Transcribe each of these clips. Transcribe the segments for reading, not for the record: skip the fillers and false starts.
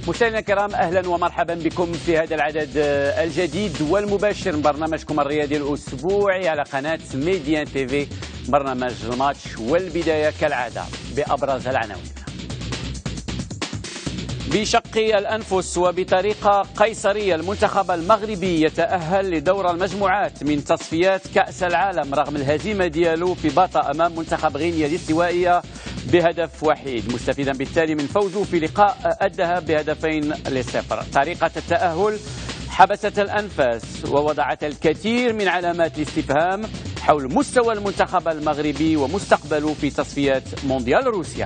مشاهدينا الكرام، اهلا ومرحبا بكم في هذا العدد الجديد والمباشر من برنامجكم الرياضي الاسبوعي على قناه ميديان تيفي، برنامج الماتش. والبدايه كالعاده بابرز العناوين. بشق الأنفس وبطريقة قيصرية المنتخب المغربي يتأهل لدور المجموعات من تصفيات كأس العالم رغم الهزيمة ديالو في باطا أمام منتخب غينيا الاستوائية بهدف وحيد، مستفيدا بالتالي من فوزه في لقاء الذهاب ب2-0. طريقة التأهل حبست الأنفاس ووضعت الكثير من علامات الاستفهام حول مستوى المنتخب المغربي ومستقبله في تصفيات مونديال روسيا.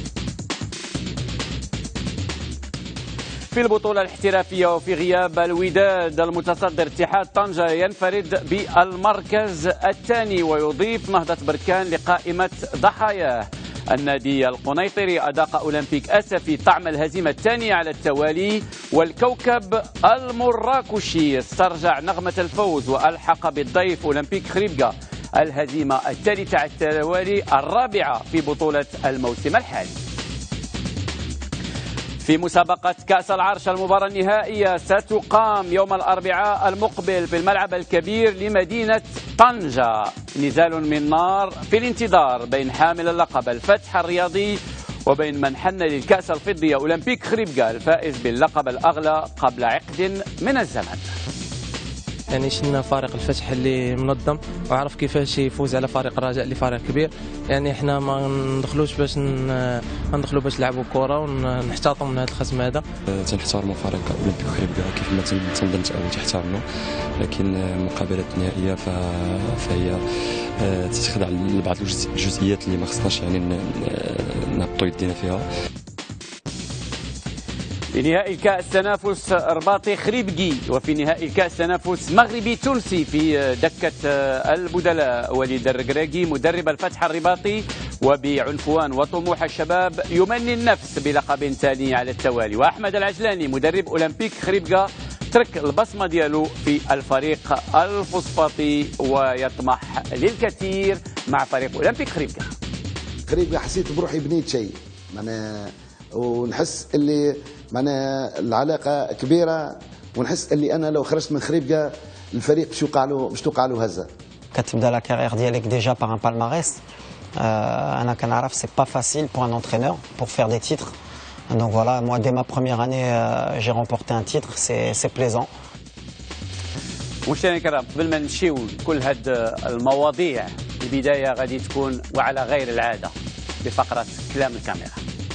في البطولة الاحترافية وفي غياب الوداد، المتصدر اتحاد طنجة ينفرد بالمركز الثاني ويضيف نهضة بركان لقائمة ضحاياه. النادي القنيطري أذاق أولمبيك أسفي طعم الهزيمة الثانية على التوالي، والكوكب المراكشي استرجع نغمة الفوز وألحق بالضيف أولمبيك خريبكا الهزيمة الثالثة على التوالي، الرابعة في بطولة الموسم الحالي. في مسابقة كأس العرش، المباراة النهائية ستقام يوم الأربعاء المقبل في الملعب الكبير لمدينة طنجة. نزال من نار في الانتظار بين حامل اللقب الفتح الرياضي وبين من حن للكأس الفضية أولمبيك خريبكا الفائز باللقب الأغلى قبل عقد من الزمن. يعني شفنا فريق الفتح اللي منظم وعرف كيفاش يفوز على فريق الرجاء اللي فريق كبير. يعني احنا ما ندخلوش باش ندخلوا باش نلعبوا كره ونحتاطوا من هذا الخصم هذا. تنحترموا فريق اولمبيك خريبكا كيف ما تنظمت او تحترموا، لكن المقابلات النهائيه فهي تتخضع لبعض الجزئيات اللي ما خصناش يعني نهبطوا يدينا فيها. في نهائي الكأس تنافس رباطي خريبكي، وفي نهائي الكأس تنافس مغربي تونسي في دكة البدلاء. وليد الركراكي مدرب الفتح الرباطي وبعنفوان وطموح الشباب يمني النفس بلقب ثاني على التوالي. وأحمد العجلاني مدرب أولمبيك خريبكا ترك البصمة ديالو في الفريق الفوسفاتي ويطمح للكثير مع فريق أولمبيك خريبكا. خريبكا حسيت بروحي بنيت شيء، ونحس اللي معنا العلاقه كبيره، ونحس اللي انا لو خرجت من خريبكا الفريق مش توقع له هزه. كتبدا لا كارير ديالك ديجا باغ ان بالماريس. انا كنعرف سي با فاسيل بور ان انترينور بور فير دي تيتر. دونك فوالا موا دي ما بروميير اني جي رومبورتي ان تيتر، سي بليزون. مشاهدينا الكرام، قبل ما نمشيو لكل هاد المواضيع، البدايه غادي تكون وعلى غير العاده بفقره كلام الكاميرا.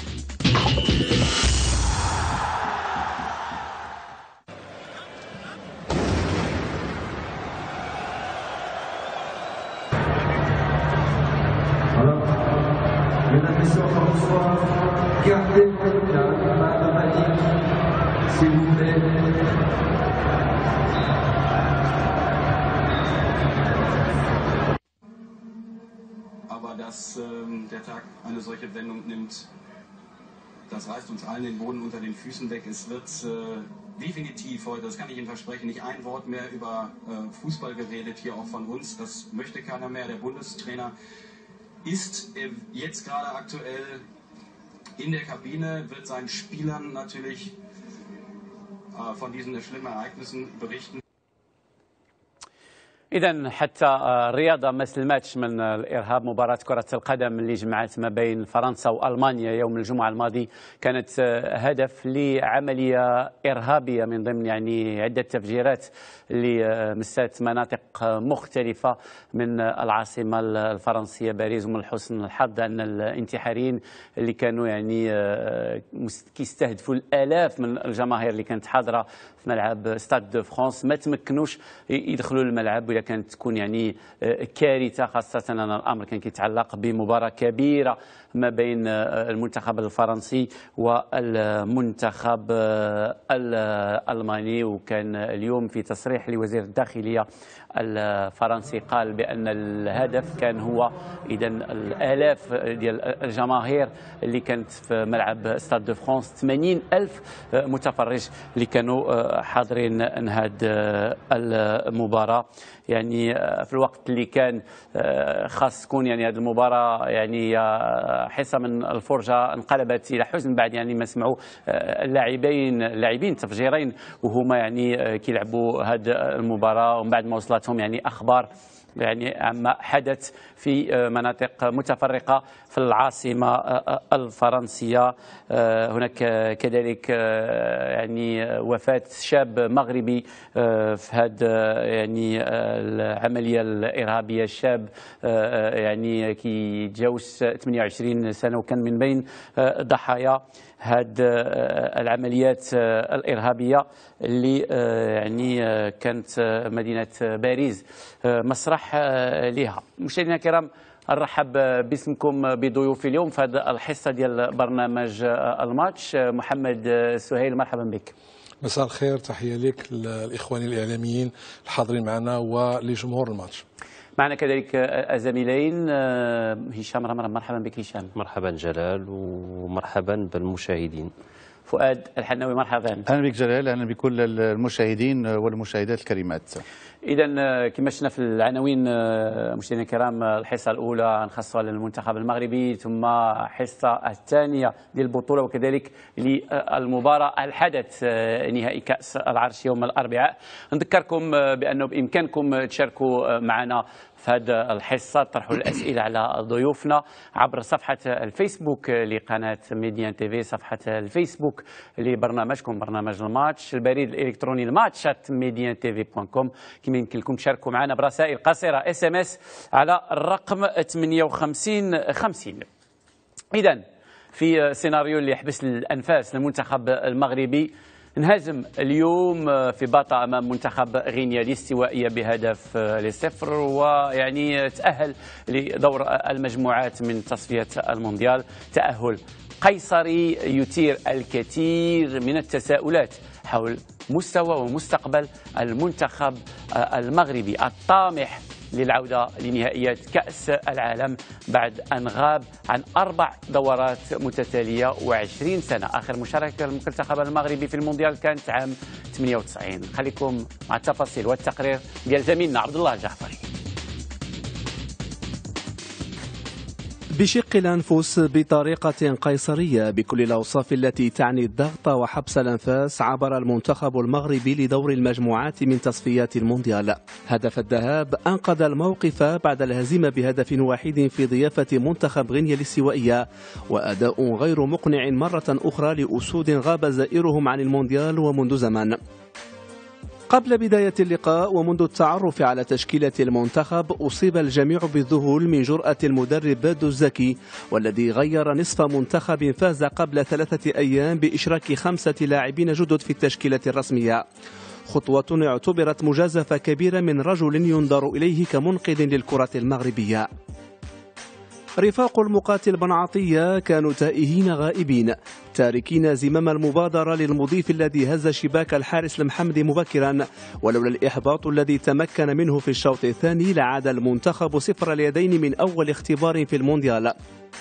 Aber dass der Tag eine solche Wendung nimmt, das reißt uns allen den Boden unter den Füßen weg. Es wird definitiv heute, das kann ich Ihnen versprechen, nicht ein Wort mehr über Fußball geredet, hier auch von uns. Das möchte keiner mehr. Der Bundestrainer ist jetzt gerade aktuell in der Kabine, wird seinen Spielern natürlich von diesen schlimmen Ereignissen berichten. إذا حتى الرياضة ما سلماتش من الإرهاب. مباراة كرة القدم اللي جمعت ما بين فرنسا وألمانيا يوم الجمعة الماضي كانت هدف لعملية إرهابية من ضمن يعني عدة تفجيرات اللي مست مناطق مختلفة من العاصمة الفرنسية باريس. ومن حسن الحظ أن الانتحاريين اللي كانوا يعني كيستهدفوا الآلاف من الجماهير اللي كانت حاضرة في ملعب ستاد دو فرانس ما تمكنوش يدخلوا الملعب، ولا كانت تكون يعني كارثة، خاصة أن الأمر كان كيتعلق بمباراة كبيرة ما بين المنتخب الفرنسي والمنتخب الألماني. وكان اليوم في تصريح لوزير الداخلية الفرنسي قال بأن الهدف كان هو إذا الآلاف ديال الجماهير اللي كانت في ملعب ستاد دو فرانس، 80,000 متفرج اللي كانوا حاضرين هذه المباراة. يعني في الوقت اللي كان خاص تكون يعني هذه المباراة يعني حصة من الفرجة انقلبت إلى حزن بعد يعني ما سمعوا اللاعبين تفجيرين وهما يعني كيلعبوا هذه المباراة، ومن بعد ما وصلتهم يعني أخبار يعني عما حدث في مناطق متفرقة في العاصمة الفرنسية. هناك كذلك يعني وفاة شاب مغربي في هذا يعني العملية الإرهابية. الشاب يعني كيتجاوز 28 سنة وكان من بين ضحايا هذه العمليات الإرهابية اللي يعني كانت مدينة باريس مسرح لها. مشاهدينا الكرام، نرحب باسمكم بضيوفي اليوم في هذه الحصة ديال برنامج الماتش. محمد سهيل، مرحبا بك. مساء الخير، تحية لك الإخوان الإعلاميين الحاضرين معنا ولجمهور الماتش. معنا كذلك الزميلين هشام رمرم، مرحبا بك هشام. مرحبا جلال، ومرحبا بالمشاهدين. فؤاد الحناوي، مرحبا. اهلا بك جلال، اهلا بكل المشاهدين والمشاهدات الكريمات. إذا كما شفنا في العناوين مشاهدينا الكرام، الحصة الأولى نخصصها للمنتخب المغربي، ثم الحصة الثانية للبطولة وكذلك للمباراة الحدث نهائي كأس العرش يوم الأربعاء. نذكركم بأنه بإمكانكم تشاركوا معنا في هذه الحصة، طرحوا الأسئلة على ضيوفنا عبر صفحة الفيسبوك لقناة ميديان تيفي، صفحة الفيسبوك لبرنامجكم برنامج الماتش، البريد الإلكتروني الماتش@mediantv.com. كما يمكن لكم تشاركوا معنا برسائل قصيرة SMS على الرقم 5850. إذن في سيناريو اللي يحبس الأنفاس للمنتخب المغربي، انهزم اليوم في باطا امام منتخب غينيا الاستوائيه بهدف ل0، ويعني تاهل لدور المجموعات من تصفيه المونديال. تاهل قيصري يثير الكثير من التساؤلات حول مستوى ومستقبل المنتخب المغربي الطامح للعودة لنهائيات كأس العالم بعد أن غاب عن 4 دورات متتالية و20 سنة. آخر مشاركة للمنتخب المغربي في المونديال كانت عام 98. خليكم مع التفاصيل والتقرير ديال زميلنا عبد الله الجعفري. بشق الأنفس بطريقة قيصرية بكل الأوصاف التي تعني الضغط وحبس الأنفاس، عبر المنتخب المغربي لدور المجموعات من تصفيات المونديال. هدف الذهاب أنقذ الموقف بعد الهزيمة بهدف واحد في ضيافة منتخب غينيا الاستوائية، وأداء غير مقنع مرة أخرى لأسود غاب زائرهم عن المونديال ومنذ زمن. قبل بداية اللقاء ومنذ التعرف على تشكيلة المنتخب، أصيب الجميع بالذهول من جرأة المدرب بادو الزكي، والذي غير نصف منتخب فاز قبل 3 أيام بإشراك 5 لاعبين جدد في التشكيلة الرسمية. خطوة اعتبرت مجازفة كبيرة من رجل ينظر إليه كمنقذ للكرة المغربية. رفاق المقاتل بن عطية كانوا تائهين غائبين، تاركين زمام المبادرة للمضيف الذي هز شباك الحارس المحمدي مبكرا، ولولا الإحباط الذي تمكن منه في الشوط الثاني لعاد المنتخب 0 اليدين من أول اختبار في المونديال.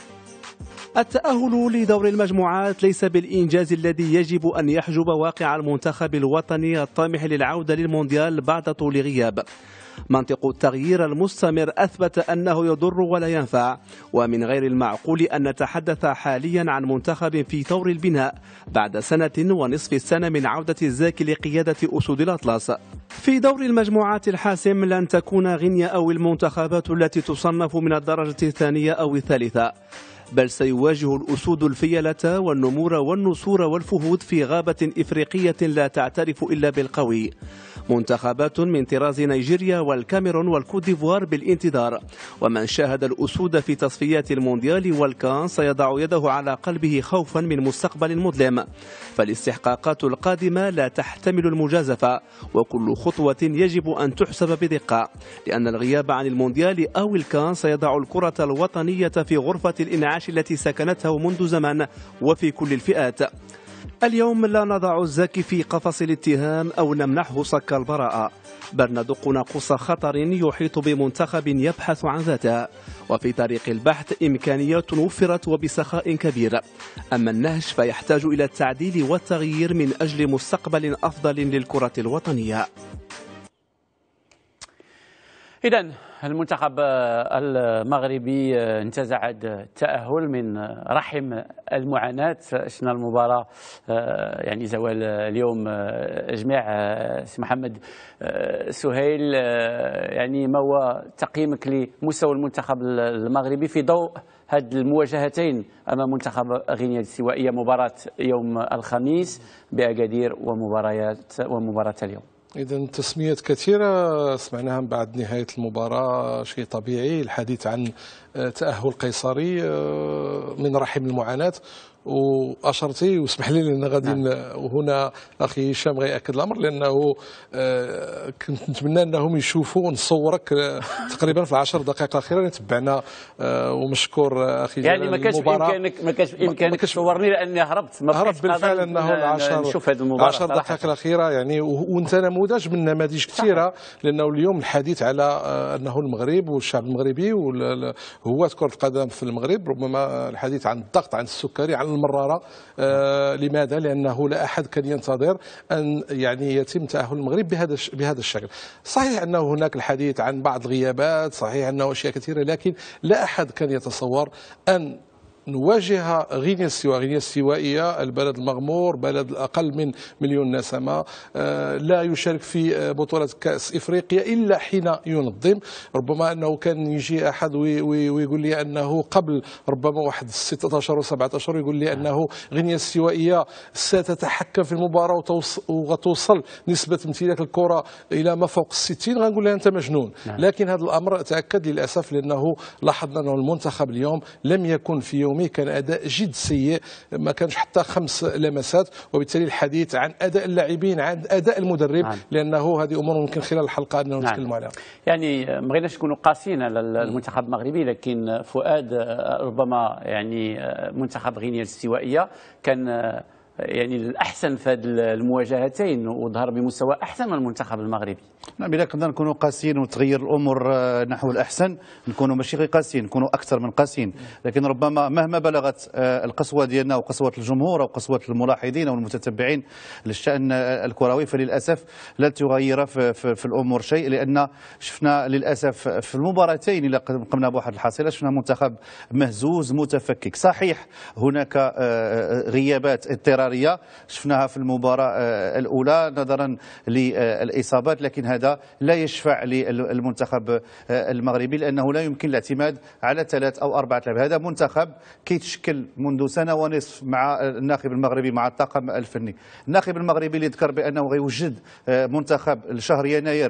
التأهل لدور المجموعات ليس بالإنجاز الذي يجب أن يحجب واقع المنتخب الوطني الطامح للعودة للمونديال بعد طول غياب. منطق التغيير المستمر أثبت أنه يضر ولا ينفع، ومن غير المعقول أن نتحدث حاليا عن منتخب في طور البناء بعد 1.5 سنة من عودة الزاكي لقيادة أسود الأطلس. في دور المجموعات الحاسم لن تكون غينيا أو المنتخبات التي تصنف من الدرجة الثانية أو الثالثة، بل سيواجه الأسود الفيلة والنمور والنسور والفهود في غابة إفريقية لا تعترف إلا بالقوي. منتخبات من طراز نيجيريا والكاميرون والكوت ديفوار بالانتظار، ومن شاهد الأسود في تصفيات المونديال والكان سيضع يده على قلبه خوفا من مستقبل مظلم، فالاستحقاقات القادمة لا تحتمل المجازفة، وكل خطوة يجب أن تحسب بدقة، لأن الغياب عن المونديال أو الكان سيضع الكرة الوطنية في غرفة الإنعاش التي سكنته منذ زمن وفي كل الفئات. اليوم لا نضع الزاكي في قفص الاتهام أو نمنحه صك البراءة، بل ندق ناقوس خطر يحيط بمنتخب يبحث عن ذاته، وفي طريق البحث إمكانيات وفرت وبسخاء كبير. أما النهج فيحتاج إلى التعديل والتغيير من أجل مستقبل أفضل للكرة الوطنية. إذن المنتخب المغربي انتزع التأهل من رحم المعاناة. شفنا المباراة يعني زوال اليوم جميع سي محمد سهيل، يعني ما هو تقييمك لمستوى المنتخب المغربي في ضوء هذه المواجهتين أمام منتخب غينيا الاستوائية، مباراة يوم الخميس بأكادير ومباراة اليوم؟ إذا تسميات كثيرة سمعناها من بعد نهاية المباراة، شيء طبيعي الحديث عن تأهل قيصري من رحم المعاناة. واشرتي واسمح لي لان غادي هنا اخي هشام غيأكد الامر، لانه كنت نتمنى انهم يشوفوا ونصورك تقريبا في 10 دقائق الاخيره اللي تبعنا، ومشكور اخي جلال. يعني ما كانش بامكانك تصورني لاني هربت بالفعل انه نشوف هذه المباراه 10 دقائق الاخيره يعني. وانت نموذج من نماذج كثيره، لانه اليوم الحديث على انه المغرب والشعب المغربي وهواة كره القدم في المغرب، ربما الحديث عن الضغط، عن السكري، عن المرارة. لماذا؟ لأنه لا أحد كان ينتظر أن يعني يتم تأهل المغرب بهذا الشكل. صحيح أنه هناك الحديث عن بعض الغيابات، صحيح أنه أشياء كثيرة، لكن لا أحد كان يتصور أن نواجه غينيا الاستوائية، البلد المغمور، بلد أقل من 1,000,000 نسمة، لا يشارك في بطولة كأس إفريقيا إلا حين ينظم. ربما أنه كان يجي أحد ويقول لي أنه قبل ربما واحد 16 و17 يقول لي أنه غينيا الاستوائية ستتحكم في المباراة وتوصل نسبة امتلاك الكرة إلى ما فوق 60، غنقول له أنت مجنون. لكن هذا الأمر تأكد للأسف، لأنه لاحظنا أنه المنتخب اليوم لم يكن في يوم كان أداء جد سيء، ما كانش حتى 5 لمسات، وبالتالي الحديث عن أداء اللاعبين، عن أداء المدرب، لأنه هذه أمور ممكن خلال الحلقة أنه نتكلم عليها. يعني ما بغيناش نكونوا قاسيين على المنتخب المغربي، لكن فؤاد ربما يعني منتخب غينيا الاستوائية كان يعني الأحسن في هذه المواجهتين وظهر بمستوى أحسن من المنتخب المغربي. نعم، إذا كنا نكونوا قاسيين وتغير الأمور نحو الأحسن، نكونوا ماشي غير قاسيين، نكونوا أكثر من قاسيين. لكن ربما مهما بلغت القسوة ديالنا وقسوة الجمهور أو قسوة الملاحظين أو المتتبعين للشأن الكروي، فللأسف لا تغير في الأمور شيء، لأن شفنا للأسف في المباراتين اللي قمنا بواحد الحصيلة شفنا منتخب مهزوز متفكك. صحيح هناك غيابات اضطرارية شفناها في المباراة الأولى نظرا للإصابات، لكن هذا لا يشفع للمنتخب المغربي، لأنه لا يمكن الاعتماد على 3 أو 4 لاعبين. هذا منتخب كيتشكل منذ سنة ونصف مع الناخب المغربي، مع الطاقم الفني. الناخب المغربي اللي ذكر بأنه غيوجد منتخب لشهر يناير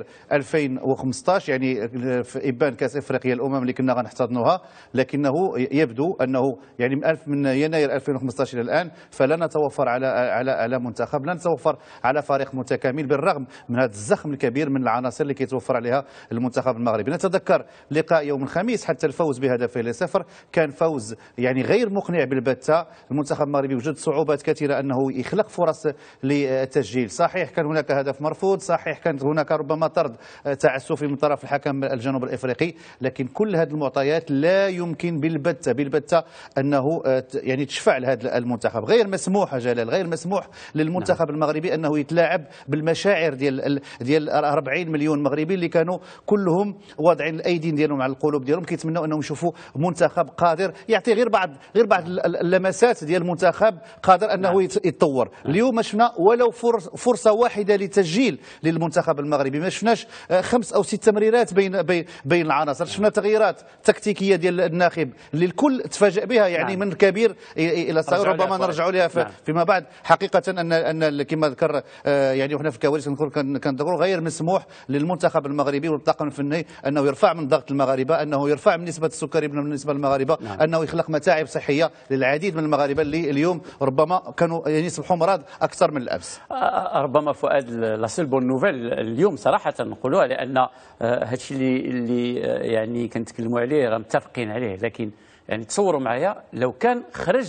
2015، يعني في إبان كأس إفريقيا الأمم اللي كنا غنحتضنوها، لكنه يبدو أنه يعني من يناير 2015 إلى الآن فلا نتوفر على منتخب، لا نتوفر على فريق متكامل، بالرغم من هذا الزخم الكبير من العناصر اللي كيتوفر عليها المنتخب المغربي. نتذكر لقاء يوم الخميس، حتى الفوز بهدفين ل0 كان فوز يعني غير مقنع بالبتة. المنتخب المغربي وجد صعوبات كثيرة أنه يخلق فرص للتسجيل. صحيح كان هناك هدف مرفوض، صحيح كانت هناك ربما طرد تعسفي من طرف الحكم الجنوب الإفريقي، لكن كل هذه المعطيات لا يمكن بالبتة أنه يعني تشفع لهذا المنتخب. غير مسموح جلال، غير مسموح للمنتخب المغربي أنه يتلاعب بالمشاعر ديال 40 مليون مغربي اللي كانوا كلهم واضعين الايدين ديالهم على القلوب ديالهم، كيتمنوا انهم يشوفوا منتخب قادر يعطي غير بعض اللمسات ديال المنتخب قادر انه يتطور. اليوم شفنا ولو فرصه واحده لتسجيل للمنتخب المغربي، ما شفناش 5 أو 6 تمريرات بين العناصر. شفنا تغييرات تكتيكيه ديال الناخب اللي الكل تفاجأ بها، يعني من الكبير الى الصغير، ربما نرجعوا لها فيما بعد. حقيقه ان كما ذكر يعني وحنا في الكواليس كنذكروا غير مسموح للمنتخب المغربي والطاقم الفني انه يرفع من ضغط المغاربه، انه يرفع من نسبه السكري بالنسبه للمغاربه، انه يخلق متاعب صحيه للعديد من المغاربه اللي اليوم ربما كانوا يعني يصبحوا مرض اكثر من الامس. ربما فؤاد لا سول بون نوفيل اليوم صراحه نقولوها، لان هادشي اللي يعني كنتكلموا عليه راه متفقين عليه، لكن يعني تصوروا معايا لو كان خرج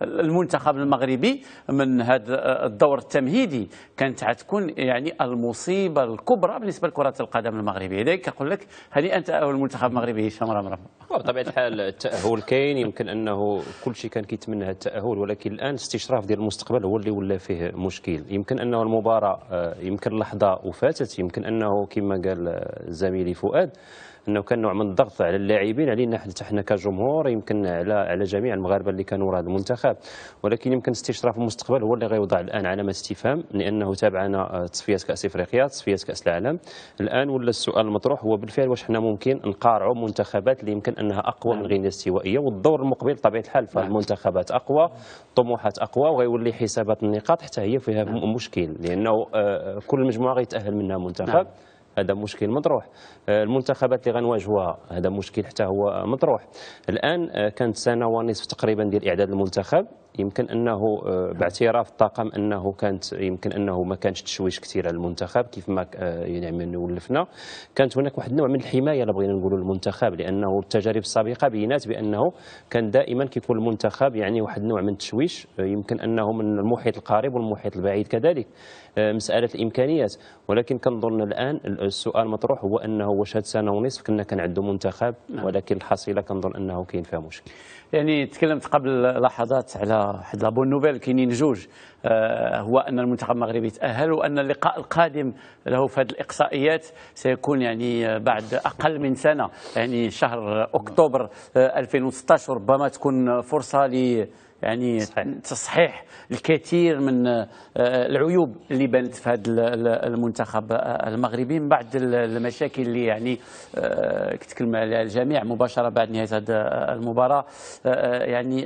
المنتخب المغربي من هذا الدور التمهيدي كانت غتكون يعني المصيبه الكبرى بالنسبه لكره القدم المغربيه. لذلك كنقول لك هنيئا تاهل المنتخب المغربي. هشام رمرم. بطبيعه الحال التاهل كاين، يمكن انه كل شيء كان كيتمنى التاهل، ولكن الان استشراف ديال المستقبل هو اللي ولا فيه مشكل. يمكن انه المباراه يمكن لحظه وفاتت، يمكن انه كما قال زميلي فؤاد انه كان نوع من الضغط على اللاعبين، علينا حتى حنا كجمهور، يمكن على جميع المغاربه اللي كانوا ورا هذا المنتخب. ولكن يمكن استشراف المستقبل هو اللي غيوضع الان علامه استفهام، لانه تابعنا تصفيات كاس افريقيا، تصفيات كاس العالم. الان ولا السؤال المطروح هو بالفعل واش حنا ممكن نقارعوا منتخبات اللي يمكن انها اقوى من غينيا الاستوائيه، والدور المقبل بطبيعه الحال فالمنتخبات اقوى، طموحات اقوى، وغيولي حسابات النقاط حتى هي فيها مشكل، لانه كل مجموعه غيتاهل منها منتخب. هذا مشكل مطروح. المنتخبات اللي غنواجهوها هذا مشكل حتى هو مطروح. الان كانت سنه ونصف تقريبا ديال اعداد المنتخب، يمكن انه باعتراف الطاقم انه كانت يمكن انه ما كانش تشويش كثير على المنتخب كيف ما يعني ولفنا. كانت هناك واحد النوع من الحمايه الا بغينا نقولوا للمنتخب، لانه التجارب السابقه بينات بانه كان دائما كيكون المنتخب يعني واحد النوع من التشويش، يمكن انه من المحيط القريب والمحيط البعيد كذلك، مساله الامكانيات. ولكن كنظن الان السؤال مطروح هو انه واش هاد سنه ونصف كنا كنعدوا منتخب، ولكن الحصيله كنظن انه كاين فيها مشكل. يعني تكلمت قبل لحظات على واحد لابون نوفيل، كاينين جوج، هو ان المنتخب المغربي تاهل، وان اللقاء القادم له في هذه الاقصائيات سيكون يعني بعد اقل من سنه، يعني شهر اكتوبر 2016. ربما تكون فرصه ل يعني تصحيح الكثير من العيوب اللي بانت في هذا المنتخب المغربي من بعد المشاكل اللي يعني كتكلم عليها الجميع مباشره بعد نهايه هذه المباراه. يعني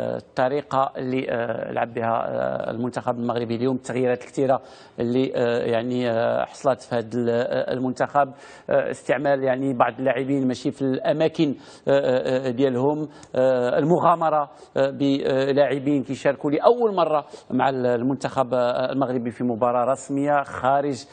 الطريقه اللي لعب بها المنتخب المغربي اليوم، التغييرات الكثيره اللي يعني حصلت في هذا المنتخب، استعمال يعني بعض اللاعبين ماشي في الاماكن ديالهم، المغامره لاعبين كيشاركوا لاول مره مع المنتخب المغربي في مباراه رسميه خارج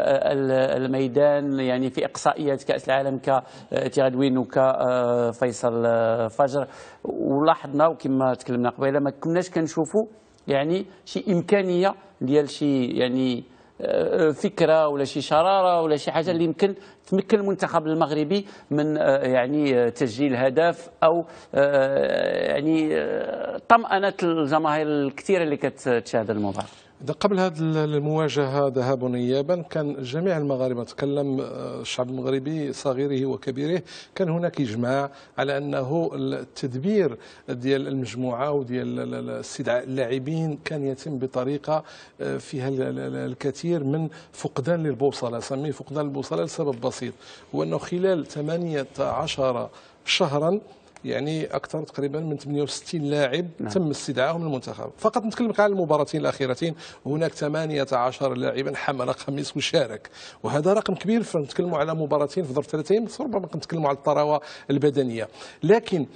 الميدان، يعني في اقصائيات كاس العالم كتغدوين وكفيصل فجر. ولاحظنا وكما تكلمنا قبيله ما كناش كنشوفوا يعني شي امكانيه ديال شي يعني فكره ولا شي شراره ولا شي حاجه اللي يمكن تمكن المنتخب المغربي من يعني تسجيل هدف او يعني طمأنة الجماهير الكثيره اللي كتشاهد المباراه. قبل هذه المواجهة ذهابا وإيابا كان جميع المغاربة، تكلم الشعب المغربي صغيره وكبيره، كان هناك إجماع على أنه التدبير ديال المجموعة وديال استدعاء اللاعبين كان يتم بطريقة فيها الكثير من فقدان للبوصلة. سميه فقدان البوصلة لسبب بسيط، هو أنه خلال 18 شهرا يعني أكثر تقريبا من 68 لاعب تم استدعائهم للمنتخب. فقط نتكلم على المباراتين الأخيرتين، هناك 18 لاعبا حمل قميص وشارك، وهذا رقم كبير. فنتكلموا على مباراتين في ظرف 3 ربما نتكلموا على الطراوة البدنية. لكن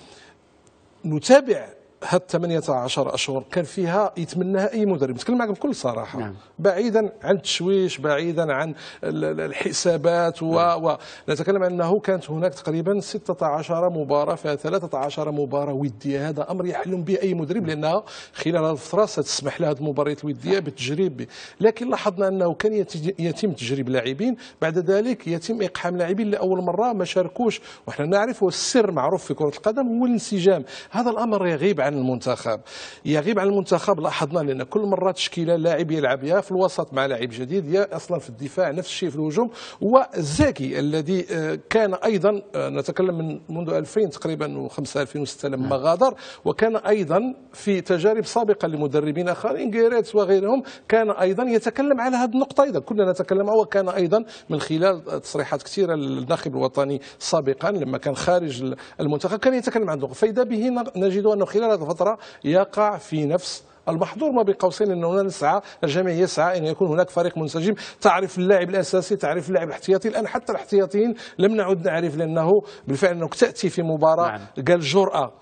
نتابع هاد 18 اشهر كان فيها يتمناها اي مدرب، نتكلم معكم بكل صراحه، بعيدا عن التشويش، بعيدا عن الحسابات ونتكلم عن انه كانت هناك تقريبا 16 مباراه فيها 13 مباراه وديه. هذا امر يحلم به اي مدرب، لانها خلال هذه الفتره ستسمح لهذه المباريات الوديه بالتجريب. لكن لاحظنا انه كان يتم تجريب لاعبين، بعد ذلك يتم اقحام لاعبين لاول مره ما شاركوش. وحنا نعرف والسر معروف في كره القدم هو الانسجام. هذا الامر يغيب عن المنتخب، يغيب عن المنتخب. لاحظنا لان كل مره تشكيله لاعب يلعب يا في الوسط مع لاعب جديد، يا اصلا في الدفاع نفس الشيء في الهجوم. والزاكي الذي كان ايضا نتكلم من منذ 2000 تقريبا و5 2006 لما غادر، وكان ايضا في تجارب سابقه لمدربين اخرين جيريتس وغيرهم، كان ايضا يتكلم على هذه النقطه. ايضا كنا نتكلم، وكان ايضا من خلال تصريحات كثيره للناخب الوطني سابقا لما كان خارج المنتخب كان يتكلم عن النقطه. فاذا به نجد انه خلال هذه الفتره يقع في نفس المحظور ما بين قوسين، انه نسعى، الجميع يسعى ان يكون هناك فريق منسجم، تعرف اللاعب الاساسي، تعرف اللاعب الاحتياطي. الان حتى الاحتياطيين لم نعد نعرف، لانه بالفعل انك تاتي في مباراه قال جرأة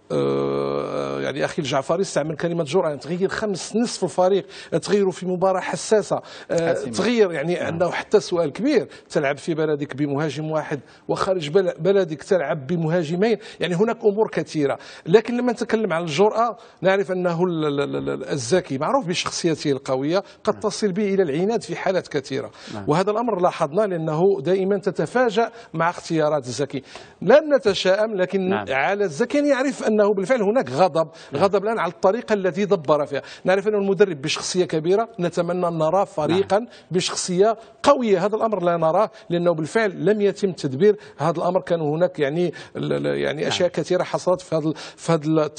يعني اخي الجعفري استعمل كلمه جرأه، تغيير نصف الفريق، تغيروا في مباراه حساسه، تغيير يعني انه حتى سؤال كبير، تلعب في بلدك بمهاجم واحد وخارج بلدك تلعب بمهاجمين، يعني هناك امور كثيره. لكن لما نتكلم عن الجرأه نعرف انه الزكي معروف بشخصيته القويه قد تصل به الى العناد في حالات كثيره، وهذا الامر لاحظنا لانه دائما تتفاجأ مع اختيارات الزكي. لن نتشائم، لكن على الزكي ان يعرف انه بالفعل هناك غضب الان على الطريقه التي دبر فيها. نعرف انه المدرب بشخصيه كبيره، نتمنى ان نرى فريقا بشخصيه قويه، هذا الامر لا نراه لانه بالفعل لم يتم تدبير هذا الامر. كان هناك يعني اشياء كثيره حصلت في هذه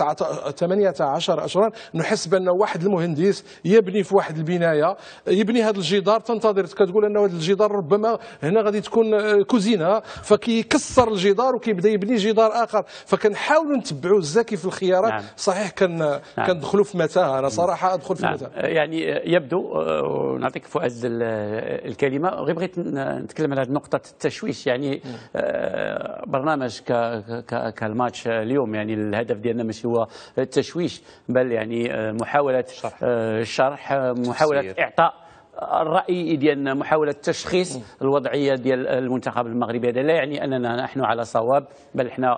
18 اشهرا. نحس بان واحد المهندس يبني في واحد البنايه، يبني هذا الجدار، تنتظر كتقول انه هذا الجدار ربما هنا غادي تكون كوزينه، فكيكسر الجدار وكيبدا يبني جدار اخر. فكنحاولوا نتبعوا الزكي في الخيارات. صحيح كندخلوا في متاهه، انا صراحه ادخل في متاهه. يعني يبدو، ونعطيك فؤاد الكلمه، غير بغيت نتكلم على نقطه التشويش. يعني برنامج كالماتش اليوم، يعني الهدف ديالنا ماشي هو التشويش، بل يعني محاوله الشرح، محاوله اعطاء الرأي ديالنا، محاولة تشخيص الوضعية ديال المنتخب المغربي. هذا لا يعني أننا نحن على صواب، بل احنا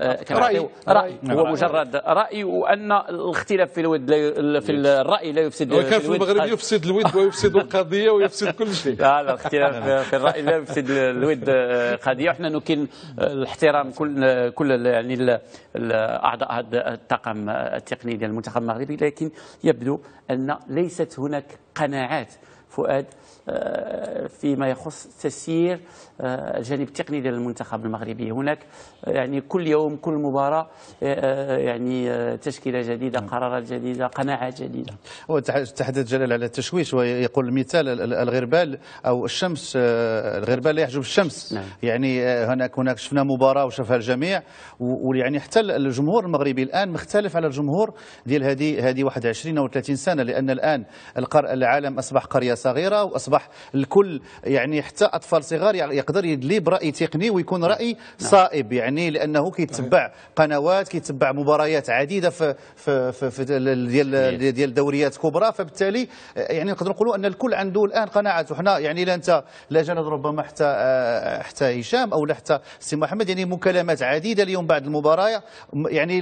رأي هو مجرد رأي، وأن الاختلاف في الرأي لا يفسد الود. كان في المغرب يفسد الود ويفسد القضية ويفسد كل شيء. لا الاختلاف في الرأي لا يفسد الود قضية. وحنا نكن الاحترام كل يعني أعضاء هذا الطاقم التقني ديال المنتخب المغربي، لكن يبدو أن ليست هناك قناعات فؤاد فيما يخص تسيير الجانب التقني ديال المنتخب المغربي. هناك يعني كل يوم كل مباراة يعني تشكيلة جديدة، قرارات جديدة، قناعات جديدة. تحدث جلال على التشويش، ويقول المثال الغربال أو الشمس، الغربال لا يحجب الشمس. يعني هناك شفنا مباراة وشافها الجميع، ويعني حتى الجمهور المغربي الآن مختلف على الجمهور ديال هذه 21 أو 30 سنة، لأن الآن العالم أصبح قرية صغيرة، وأصبح الكل يعني حتى أطفال صغار يقدر يدلي برأي تقني ويكون رأي صائب، يعني لأنه كيتبع قنوات، كيتبع مباريات عديدة في ديال دوريات كبرى. فبالتالي يعني نقدر نقولوا أن الكل عنده الآن قناعات. وحنا يعني لا جلد ربما حتى هشام أو لا حتى سي محمد، يعني مكالمات عديدة اليوم بعد المباراة، يعني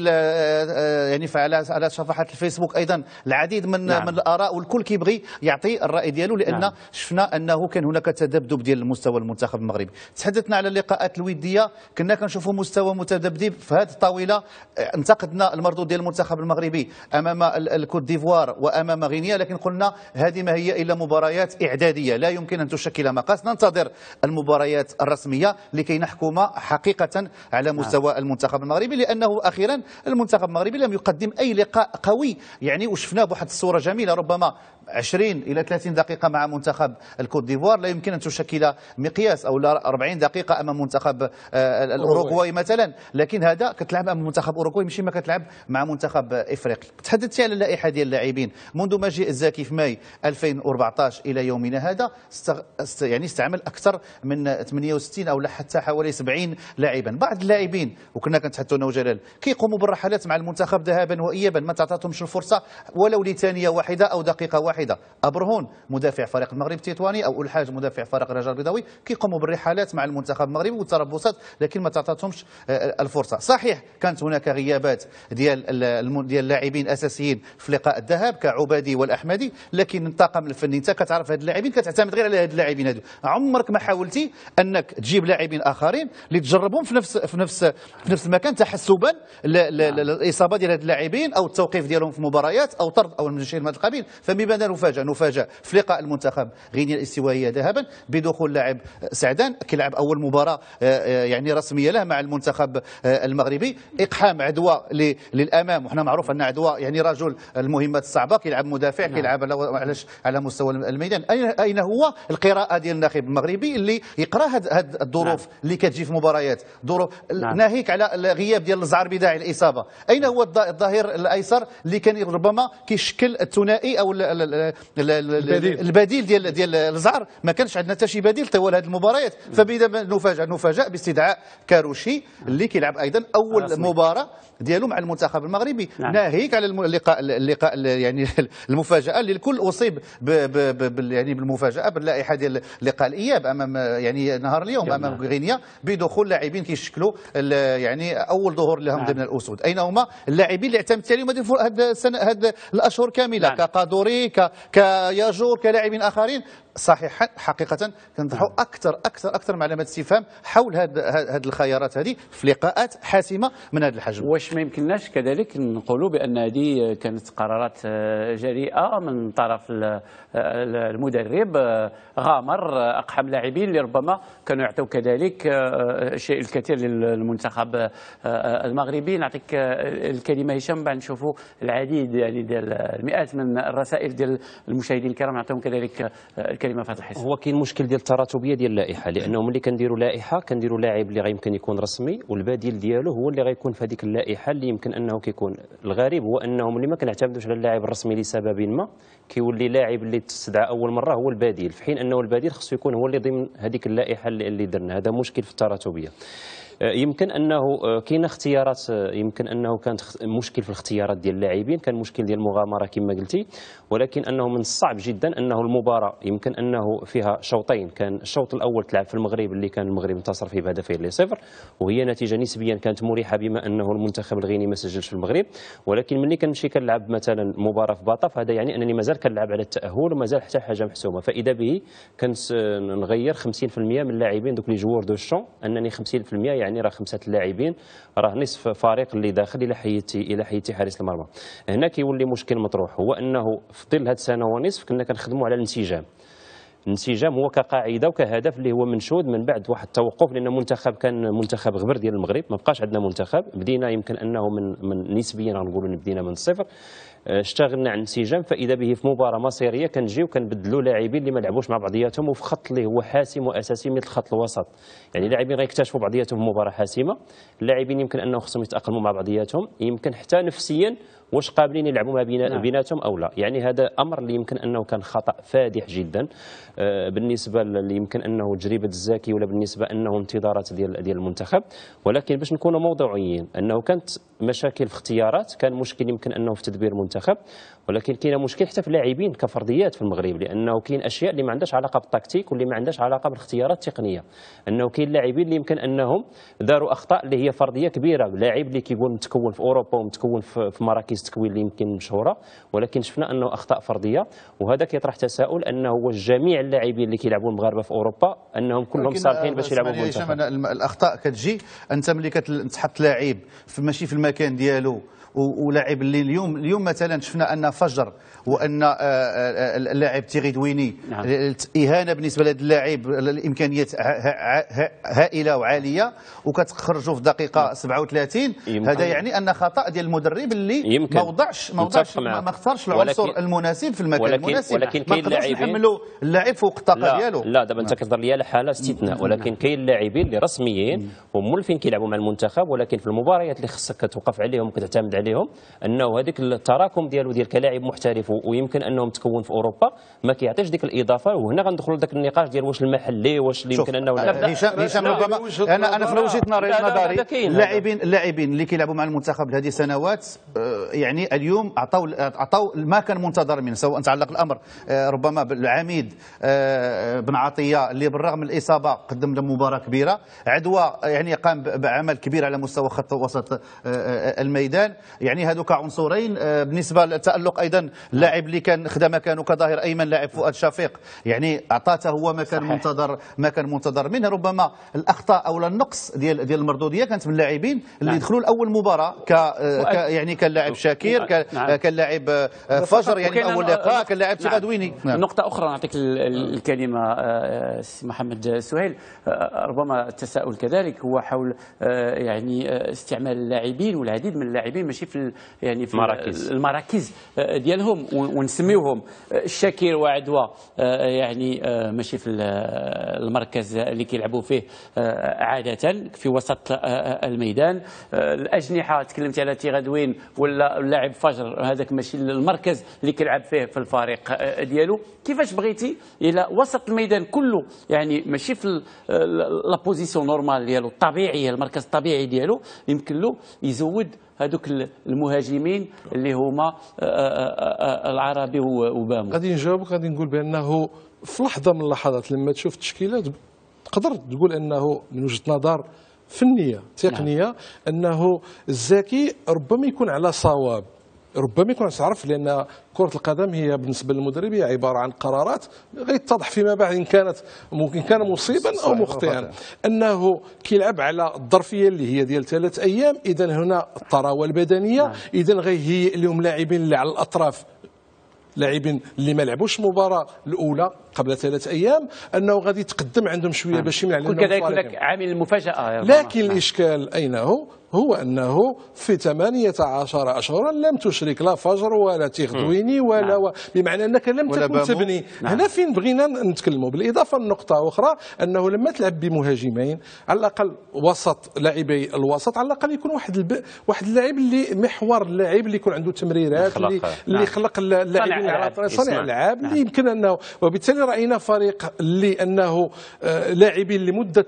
على صفحات الفيسبوك أيضا العديد من الآراء، والكل كيبغي يعطي الرأي ديالو، لأن شفنا أنه كان هناك تذبذب ديال المستوى المنتخب المغربي. تحدثنا على اللقاءات الودية، كنا كنشوفوا مستوى متذبذب في هذه الطاولة. انتقدنا المردود ديال المنتخب المغربي أمام الكوت ديفوار وأمام غينيا، لكن قلنا هذه ما هي إلا مباريات إعدادية لا يمكن أن تشكل مقاس. ننتظر المباريات الرسمية لكي نحكم حقيقة على مستوى المنتخب المغربي، لأنه أخيرا المنتخب المغربي لم يقدم أي لقاء قوي، يعني وشفناه بواحد الصورة جميلة. ربما 20 إلى 30 دقيقة مع منتخب الكوت ديفوار لا يمكن أن تشكل مقياس، أو 40 دقيقة أمام منتخب الأوروغواي مثلا، لكن هذا كتلعب أمام منتخب أوروغواي ماشي ما كتلعب مع منتخب إفريقي. تحدثت على اللائحة ديال اللاعبين منذ مجيء الزاكي في ماي 2014 إلى يومنا هذا، يعني استعمل أكثر من 68 أو حتى حوالي 70 لاعبا. بعض اللاعبين وكنا كنتحدثوا أنا وجلال كيقوموا بالرحلات مع المنتخب ذهابا وإيابا، ما تعطاتهمش الفرصة ولو لثانية واحدة أو دقيقة واحدة. أبرهون مدافع فريق المغرب التطواني أو الحاج مدافع فريق الرجاء البيضاوي كيقوموا بالرحلات مع المنتخب المغربي والتربصات، لكن ما تعطاتهمش الفرصة. صحيح كانت هناك غيابات ديال لاعبين أساسيين في لقاء الذهاب كعبادي والأحمدي، لكن الطاقم الفني انت كتعرف هاد اللاعبين كتعتمد غير على هاد اللاعبين هادو. عمرك ما حاولتي انك تجيب لاعبين اخرين اللي تجربهم في نفس المكان تحسبا للاصابه ديال هاد اللاعبين او التوقيف ديالهم في مباريات او طرد او شيء من هذا القبيل. فبماذا نفاجأ في لقاء المنتخب غينيا الاستوائيه ذهابا بدخول لاعب سعدان كيلعب اول مباراه يعني رسميه له مع المنتخب المغربي، اقحام عدوى للامام، وحنا معروف ان عدوى يعني رجل المهمات الصعبه، كيلعب مدافع كيلعب على مستوى الميدان. اين هو القراءه ديال الناخب المغربي اللي يقرا هاد الظروف اللي كتجي في مباريات، ظروف ناهيك على الغياب ديال الزعر بداعي الاصابه؟ اين هو الظهير الايسر اللي كان ربما كيشكل الثنائي او البديل ديال الزعر ما كانش عندنا حتى شي بديل طوال هذه المباريات، فبدا نفاجأ باستدعاء كاروشي اللي كيلعب ايضا اول مباراه ديالو مع المنتخب المغربي. ناهيك على اللقاء يعني المفاجاه اللي الكل اصيب يعني بالمفاجاه باللائحه ديال لقاء الاياب امام يعني نهار اليوم امام غينيا بدخول لاعبين كيشكلوا يعني اول ظهور لهم ضمن الاسود. اين هما اللاعبين اللي اعتمدت عليهم هذه الاشهر كامله كقادوري كياجور كلاعبين اخرين؟ صحيح حقيقه كنطرحوا اكثر مع علامات استفهام حول هذه الخيارات هذه في لقاءات حاسمه من هذا الحجم. واش ما يمكنناش كذلك نقولوا بان هذه كانت قرارات جريئه من طرف المدرب، غامر اقحم لاعبين اللي ربما كانوا يعطوا كذلك الشيء الكثير للمنتخب المغربي؟ نعطيك الكلمه هشام بعد نشوفوا العديد يعني ديال المئات من الرسائل ديال المشاهدين الكرام، نعطيهم كذلك الكلمه في هذا الحزب. هو كاين مشكل ديال التراتبيه ديال اللائحه، لانه ملي كنديروا لائحه كنديروا لاعب اللي غيمكن يكون رسمي والبديل ديالو هو اللي غيكون في هذيك اللائحه اللي يمكن انه كيكون. الغريب هو انه ملي ما كنعتمدوش على اللاعب الرسمي لسبب ما كيولي لاعب اللي تستدعى اول مره هو البديل، في حين انه البديل خصو يكون هو اللي ضمن هذيك اللائحه اللي درنا. هذا مشكل في التراتبيه. يمكن انه كاين اختيارات، يمكن انه كانت مشكل في الاختيارات ديال اللاعبين، كان مشكل ديال المغامره كما قلتي، ولكن انه من الصعب جدا انه المباراه يمكن انه فيها شوطين. كان الشوط الاول تلعب في المغرب اللي كان المغرب انتصر فيه بهدفين ل0، وهي نتيجه نسبيا كانت مريحه بما انه المنتخب الغيني ما سجلش في المغرب. ولكن ملي كنمشي كنلعب مثلا مباراه في باطا فهذا يعني انني مازال كنلعب على التاهل ومازال حتى حاجه محسومه، فاذا به كنت نغير 50% من اللاعبين دوك لي جوور دو شون، انني 50% يعني راه 5 لاعبين راه نصف فريق اللي داخل الى حيتي حارس المرمى. هنا كيولي مشكل مطروح، هو انه في ظل هذه السنه ونصف كنا كنخدموا على الانسجام. الانسجام هو كقاعده وكهدف اللي هو منشود من بعد واحد التوقف، لان المنتخب كان منتخب غبر ديال المغرب، ما بقاش عندنا منتخب. بدينا يمكن انه من نسبيا غنقولوا بدينا من الصفر، اشتغلنا على الانسجام، فاذا به في مباراه مصيريه كنجيو كنبدلوا لاعبين اللي ما لعبوش مع بعضياتهم وفي خط اللي هو حاسم واساسي مثل خط الوسط. يعني لاعبين غيكتشفوا بعضياتهم في مباراه حاسمه، اللاعبين يمكن انه خصهم يتاقلموا مع بعضياتهم، يمكن حتى نفسيا واش قابلين يلعبوا ما بيناتهم او لا. يعني هذا امر اللي يمكن انه كان خطا فادح جدا بالنسبه اللي يمكن انه تجربه الزاكي ولا بالنسبه انه انتظارات ديال المنتخب. ولكن باش نكونوا موضوعيين انه كانت مشاكل في اختيارات، كان مشكل يمكن انه في تدبير المنتخب، ولكن كاين مشكل حتى في اللاعبين كفرديات في المغرب، لانه كاين اشياء اللي ما عندهاش علاقه بالتكتيك واللي ما عندهاش علاقه بالاختيارات التقنيه. انه كاين لاعبين اللي يمكن انهم داروا اخطاء اللي هي فرديه كبيره، لاعب اللي كيقول متكون في اوروبا ومتكون في مراكز التكوين اللي يمكن مشهوره، ولكن شفنا انه اخطاء فرديه، وهذا كيطرح تساؤل انه واش جميع اللاعبين اللي كيلعبوا المغاربه في اوروبا انهم كلهم صالحين باش يلعبوا في المنتخب؟ الاخطاء كتجي انت ملي كتحط لاعب ماشي في المكان ديالو، ولاعب اللي اليوم مثلا شفنا ان فجر وان اللاعب تيغي دويني اهانه بالنسبه لهذا اللاعب، الامكانيات هائله وعاليه وكتخرجوا في دقيقه 37. هذا يعني ان خطا ديال المدرب اللي ما اختارش العنصر المناسب في المكان المناسب. ولكن كاين لاعبين يحملوا اللاعب فوق الطاقه ديالو. لا دابا انت كتهضر لي على حاله استثناء، ولكن كاين لاعبين اللي رسميين ومولفين كيلعبوا مع المنتخب، ولكن في المباريات اللي خصك توقف عليهم وكتعتمد عليهم انه هذيك التراكم ديالو ديال كلاعب محترف ويمكن انهم تكون في اوروبا ما كيعطيش ديك الاضافه. وهنا غندخلوا لذاك النقاش ديال واش المحلي واش اللي يمكن انه هشام ربما انا في وجهه نظري اللاعبين اللي كيلعبوا مع المنتخب لهذه السنوات يعني اليوم عطاو ما كان منتظر منه، سواء تعلق الامر ربما بالعميد بن عطيه اللي بالرغم من الاصابه قدم له مباراه كبيره، عدوى يعني قام بعمل كبير على مستوى خط وسط الميدان. يعني هذوك عنصرين. بالنسبه للتالق ايضا اللاعب اللي كان خدم مكانه كظاهر ايمن لاعب فؤاد شفيق، يعني اعطاته هو ما كان منتظر منه. ربما الاخطاء او النقص ديال المردوديه كانت من اللاعبين اللي دخلوا لاول مباراه يعني كان لاعب شاكير، كان لاعب فجر يعني اول لقاء، كان لاعب تغادويني. نقطه اخرى نعطيك الكلمه محمد سهيل. ربما التساؤل كذلك هو حول يعني استعمال اللاعبين، والعديد من اللاعبين ماشي في يعني في المراكز ديالهم ونسميوهم. الشاكر وعدوى يعني ماشي في المركز اللي كيلعبوا فيه عاده في وسط الميدان. الاجنحه تكلمت على تيغادوين ولا اللاعب فجر، هذاك ماشي المركز اللي كيلعب فيه في الفريق ديالو. كيفاش بغيتي الى وسط الميدان كله يعني ماشي في لا بوزيسيون نورمال ديالو الطبيعيه، المركز الطبيعي ديالو، يمكن له يزود هذوك المهاجمين اللي هما العربي وبامو. غادي نجاوبك، غادي نقول بانه في لحظه من اللحظات لما تشوف التشكيلات تقدر تقول انه من وجهه نظر فنيه تقنيه انه الزكي ربما يكون على صواب، ربما يكون تعرف، لان كرة القدم هي بالنسبة للمدرب هي عبارة عن قرارات غيتضح فيما بعد إن كانت ممكن كان مصيبا أو مخطئا. أنه كيلعب على الظرفية اللي هي ديال 3 أيام، إذا هنا الطراوة البدنية، إذا غيهيئ لهم لاعبين اللي على الأطراف، لاعبين اللي ما لعبوش المباراة الأولى قبل 3 أيام، أنه غادي يتقدم عندهم شوية باش يمنع لهم. كذلك هناك عامل المفاجأة. لكن الإشكال أين هو أنه في 18 أشهرا لم تشرك لا فجر ولا تيغدويني ولا بمعنى أنك لم تكن تبني. هنا فين بغينا نتكلموا. بالإضافة لنقطة أخرى أنه لما تلعب بمهاجمين على الأقل وسط لاعبي الوسط، على الأقل يكون واحد اللاعب اللي محور اللاعب اللي يكون عنده تمريرات اللي يخلق اللاعبين على صانع الألعاب اللي يمكن أنه، وبالتالي رأينا فريق اللي أنه لاعبين لمدة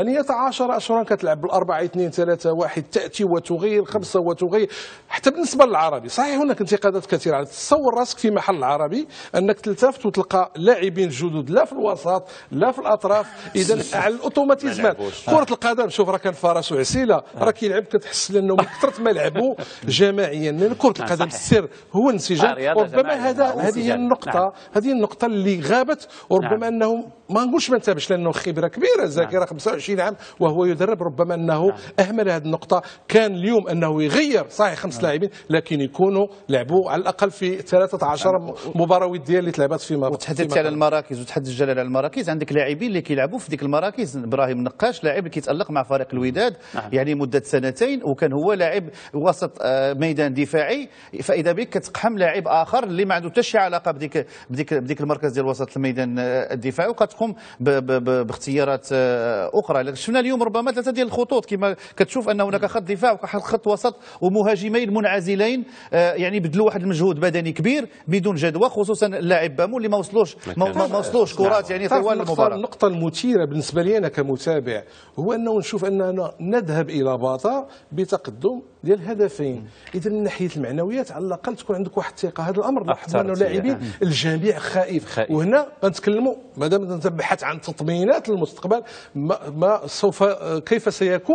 18 أشهرا كتلعب بال4-2-3-1 تأتي وتغير 5 وتغير. حتى بالنسبة للعربي صحيح هناك انتقادات كثيرة، تصور راسك في محل العربي أنك تلتفت وتلقى لاعبين جدد لا في الوسط لا في الأطراف. إذا على الأوتوماتيزمات كرة القدم شوف راه كان فرس وعسيلة راه كيلعب كتحس لأنه من كثرة ما لعبوا جماعيا، لأن كرة القدم السر هو الانسجام. وربما هذه النقطة اللي غابت، وربما أنه ما نقولش ما انتبهش لأنه خبرة كبيرة ذاكرة 25 عام وهو يدرب، ربما أنه أهمل هذه النقطة. كان اليوم أنه يغير صحيح 5 لاعبين لكن يكونوا لعبوا على الأقل في 13 مباراة ودية اللي تلعبت فيما. وتحدثت على المراكز وتحدث جلال على المراكز، عندك لاعبين اللي كيلعبوا في ديك المراكز. ابراهيم نقاش لاعب اللي كيتألق مع فريق الوداد يعني مدة 2 وكان هو لاعب وسط ميدان دفاعي، فإذا بك كتقحم لاعب آخر اللي ما عنده حتى شي علاقة بديك المركز ديال وسط الميدان الدفاعي، وكتقوم باختيارات أخرى. شفنا اليوم ربما 3 ديال الخطوط كما كتشوف أن هناك خط دفاع وخط وسط ومهاجمين منعزلين، يعني بدلوا واحد المجهود بدني كبير بدون جدوى، خصوصا اللاعب بامو اللي ما وصلوش كرات يعني طوال المباراة. النقطة المثيرة بالنسبة لي أنا كمتابع هو أنه نشوف أننا نذهب إلى باطا بتقدم ديال 2 هدفين. إذا من ناحية المعنويات على الأقل تكون عندك واحد الثقة. هذا الأمر لاحظنا أنه لاعبين الجميع خائف. وهنا غنتكلموا مادام نتبحث عن تطمينات للمستقبل، ما سوف كيف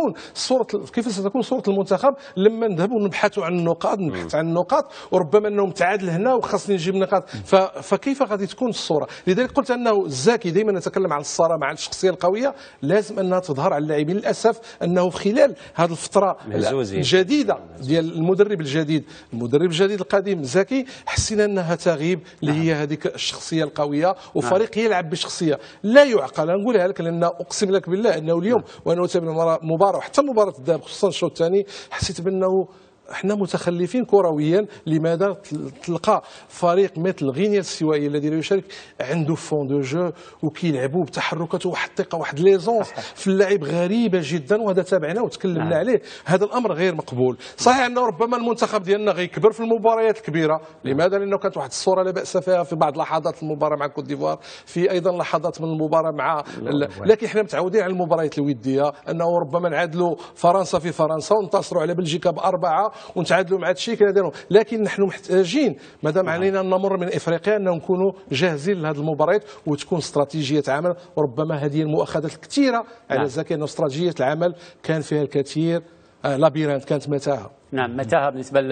ستكون صورة المنتخب لما نذهبوا نبحثوا عن النقاط، وربما انه متعادل هنا وخاصني نجيب نقاط. فكيف غادي تكون الصورة؟ لذلك قلت انه الزكي دائما نتكلم عن الصرامة، عن الشخصية القوية، لازم انها تظهر على اللاعبين. للاسف انه في خلال هذه الفترة الجديدة ديال المدرب الجديد القديم زكي، حسينا انها تغيب اللي هي هذيك الشخصية القوية، وفريق يلعب بشخصية لا يعقل. نقولها لك لان اقسم لك بالله انه اليوم وانا اتابع المباراة وحتى مباراة الذهاب خصوصا الشوط الثاني حسيت بانه احنا متخلفين كرويا. لماذا؟ تلقى فريق مثل غينيا الاستوائيه الذي لا يشارك عنده فون دو جو وكيلعبوا بتحركات وواحد الثقه واحد ليزونس في اللاعب غريبه جدا، وهذا تابعناه وتكلمنا عليه. هذا الامر غير مقبول. صحيح انه ربما المنتخب ديالنا غيكبر في المباريات الكبيره. لماذا؟ لانه كانت واحد الصوره لا باس فيها في بعض لحظات المباراه مع كوت ديفوار، في ايضا لحظات من المباراه مع لكن احنا متعودين على المباريات الوديه انه ربما نعادلوا فرنسا في فرنسا وننتصروا على بلجيكا ب4 ونتعادلوا مع التشيك ديالهم. لكن نحن محتاجين مادام علينا ان نمر من افريقيا ان نكونوا جاهزين لهذه المباريات وتكون استراتيجيه عمل. وربما هذه المؤاخذات الكثيره على زكي انه استراتيجيه العمل كان فيها الكثير لابيرانت، كانت متاهه. نعم متاهه بالنسبه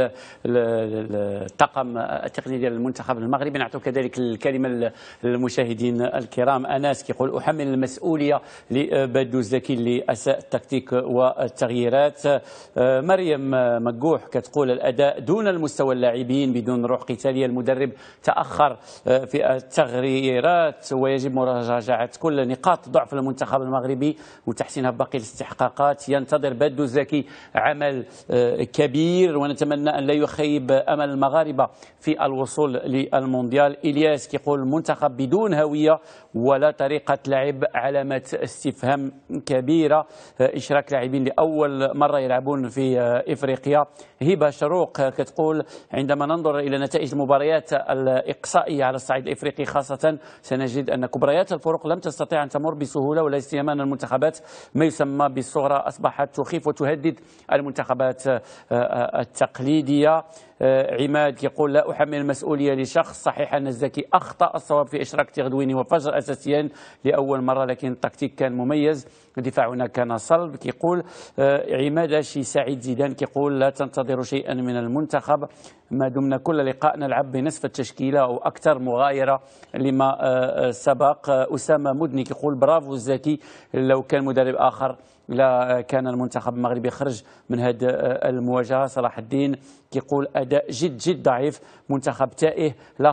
للطاقم التقني ديال المنتخب المغربي. نعطوا كذلك الكلمه للمشاهدين الكرام. انس كيقول احمل المسؤوليه لبدو الزكي لاساء التكتيك والتغييرات. مريم مقوح كتقول الاداء دون المستوى اللاعبين بدون روح قتاليه، المدرب تاخر في التغييرات ويجب مراجعه كل نقاط ضعف المنتخب المغربي وتحسينها بباقي الاستحقاقات. ينتظر بدو الزكي عمل كبير كبير، ونتمنى أن لا يخيب أمل المغاربة في الوصول للمونديال. إلياس كيقول منتخب بدون هوية ولا طريقة لعب، علامة استفهام كبيرة. إشراك لاعبين لأول مرة يلعبون في إفريقيا. هبة شروق كتقول عندما ننظر إلى نتائج المباريات الإقصائية على الصعيد الإفريقي خاصة سنجد أن كبريات الفرق لم تستطيع أن تمر بسهولة، ولا سيما أن المنتخبات ما يسمى بالصغرى أصبحت تخيف وتهدد المنتخبات التقليدية. عماد يقول لا أحمل المسؤولية لشخص، صحيح أن الزكي أخطأ الصواب في إشراك تغدويني وفجر أساسيا لأول مرة، لكن التكتيك كان مميز، دفاعنا كان صلب. كيقول عماد شي سعيد زيدان كيقول لا تنتظروا شيئا من المنتخب، ما دمنا كل لقاء نلعب بنصف التشكيلة أو أكثر مغايرة لما سبق. أسامة مدني كيقول برافو الزكي، لو كان مدرب آخر لا كان المنتخب المغربي يخرج من هذه المواجهة. صلاح الدين كيقول أداء جد ضعيف، منتخب تائه، لا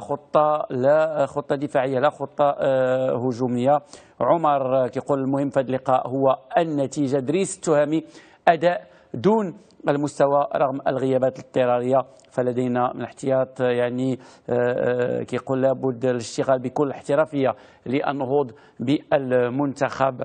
خطة دفاعية لا خطة هجومية. عمر كيقول المهم في هذا اللقاء هو النتيجة. دريس التهامي أداء دون المستوى رغم الغيابات الاضطرارية، فلدينا من احتياط يعني كيقول لابد الاشتغال بكل احترافية للنهوض بالمنتخب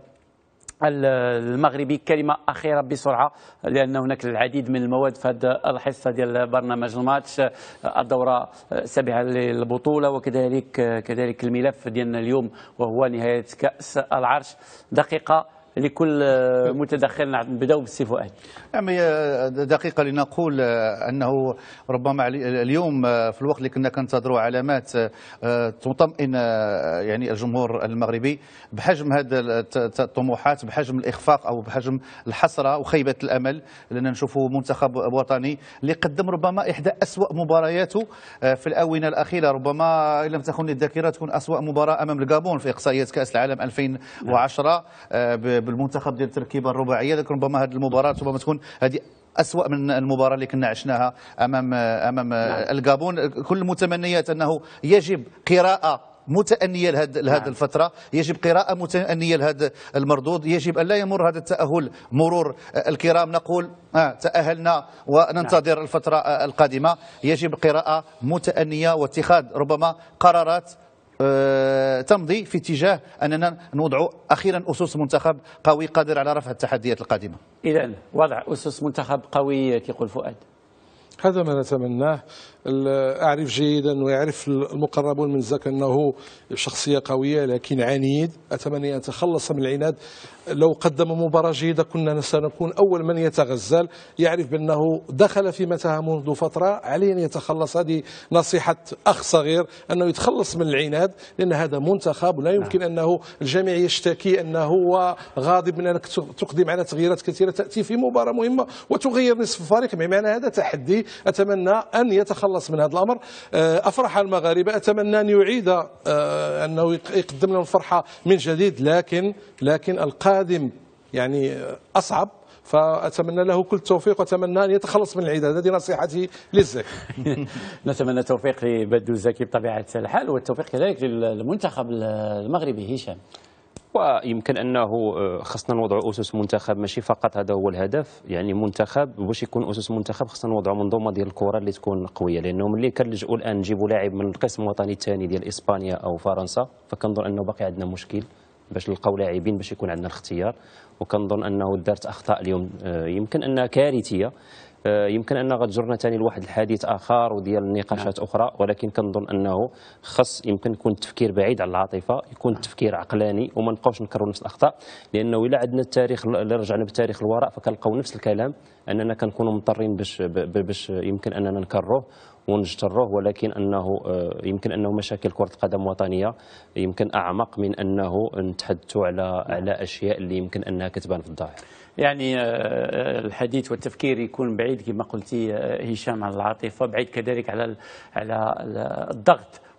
المغربي. كلمة أخيرة بسرعة لأن هناك العديد من المواد في هذه الحصة ديال برنامج الماتش. الدورة 7 للبطولة وكذلك الملف ديالنا اليوم وهو نهاية كأس العرش. دقيقة لكل متدخل. نبداو بالسي فؤاد. يعني دقيقة لنقول أنه ربما اليوم في الوقت اللي كنا كنتظروا علامات تطمئن يعني الجمهور المغربي بحجم هذه الطموحات، بحجم الإخفاق أو بحجم الحسرة وخيبة الأمل، لأن نشوفوا منتخب وطني اللي قدم ربما إحدى أسوأ مبارياته في الآونة الأخيرة، ربما إن لم تخني الذاكرة تكون أسوأ مباراة أمام الغابون في إقصائيات كأس العالم 2010 بالمنتخب ديال التركيبه الرباعيه. لكن ربما هذه المباراه ربما تكون هذه أسوأ من المباراه اللي كنا عشناها امام الغابون. كل المتمنيات انه يجب قراءه متأنية لهذه الفترة، يجب قراءة متأنية لهذا المردود، يجب أن لا يمر هذا التأهل مرور الكرام نقول تأهلنا وننتظر الفترة القادمة. يجب قراءة متأنية واتخاذ ربما قرارات تمضي في اتجاه أننا نوضع أخيرا أسس منتخب قوي قادر على رفع التحديات القادمة. إذن وضع أسس منتخب قوي كيقول فؤاد، هذا ما نتمناه. أعرف جيدا ويعرف المقربون من زك أنه شخصية قوية لكن عنيد. أتمنى أن يتخلص من العناد. لو قدم مباراة جيدة كنا سنكون أول من يتغزل. يعرف بأنه دخل في متاهة منذ فترة، عليه أن يتخلص. هذه نصيحة أخ صغير أنه يتخلص من العناد، لأن هذا منتخب ولا يمكن أنه الجميع يشتكي أنه هو غاضب من أنك تقدم على تغييرات كثيرة تأتي في مباراة مهمة وتغير نصف الفريق. بمعنى هذا تحدي. أتمنى أن يتخلص من هذا الأمر. أفرح المغاربة. أتمنى أن يعيد أنه يقدم لهم الفرحة من جديد، لكن القادم يعني أصعب، فأتمنى له كل التوفيق وأتمنى أن يتخلص من العداد. هذه نصيحتي للزكي. نتمنى التوفيق لبدو الزكي بطبيعة الحال، والتوفيق كذلك للمنتخب المغربي. هشام، ويمكن انه خصنا نوضعوا اسس منتخب، ماشي فقط هذا هو الهدف. يعني منتخب باش يكون اسس منتخب خصنا نوضعوا منظومه ديال الكره اللي تكون قويه، لانه ملي كنلجؤوا الان نجيبوا لاعب من القسم الوطني الثاني ديال اسبانيا او فرنسا، فكنظن انه باقي عندنا مشكل باش نلقاو لاعبين باش يكون عندنا الاختيار. وكنظن انه دارت اخطاء اليوم يمكن انها كارثيه، يمكن أنها غتجرنا ثاني لواحد الحديث آخر وديال النقاشات أخرى، ولكن كنظن أنه خص يمكن يكون التفكير بعيد عن العاطفة، يكون التفكير عقلاني وما نبقاوش نكرروا نفس الأخطاء. لأنه إلا عندنا التاريخ، إلا رجعنا بالتاريخ الوراء فكنلقاو نفس الكلام، أننا كنكونوا مضطرين باش يمكن أننا نكرروه ونجتروه. ولكن أنه يمكن أنه مشاكل كرة القدم وطنية يمكن أعمق من أنه نتحدثوا على أشياء اللي يمكن أنها كتبان في الظاهر. يعني الحديث والتفكير يكون بعيد كما قلتي هشام عن العاطفة، بعيد كذلك على الضغط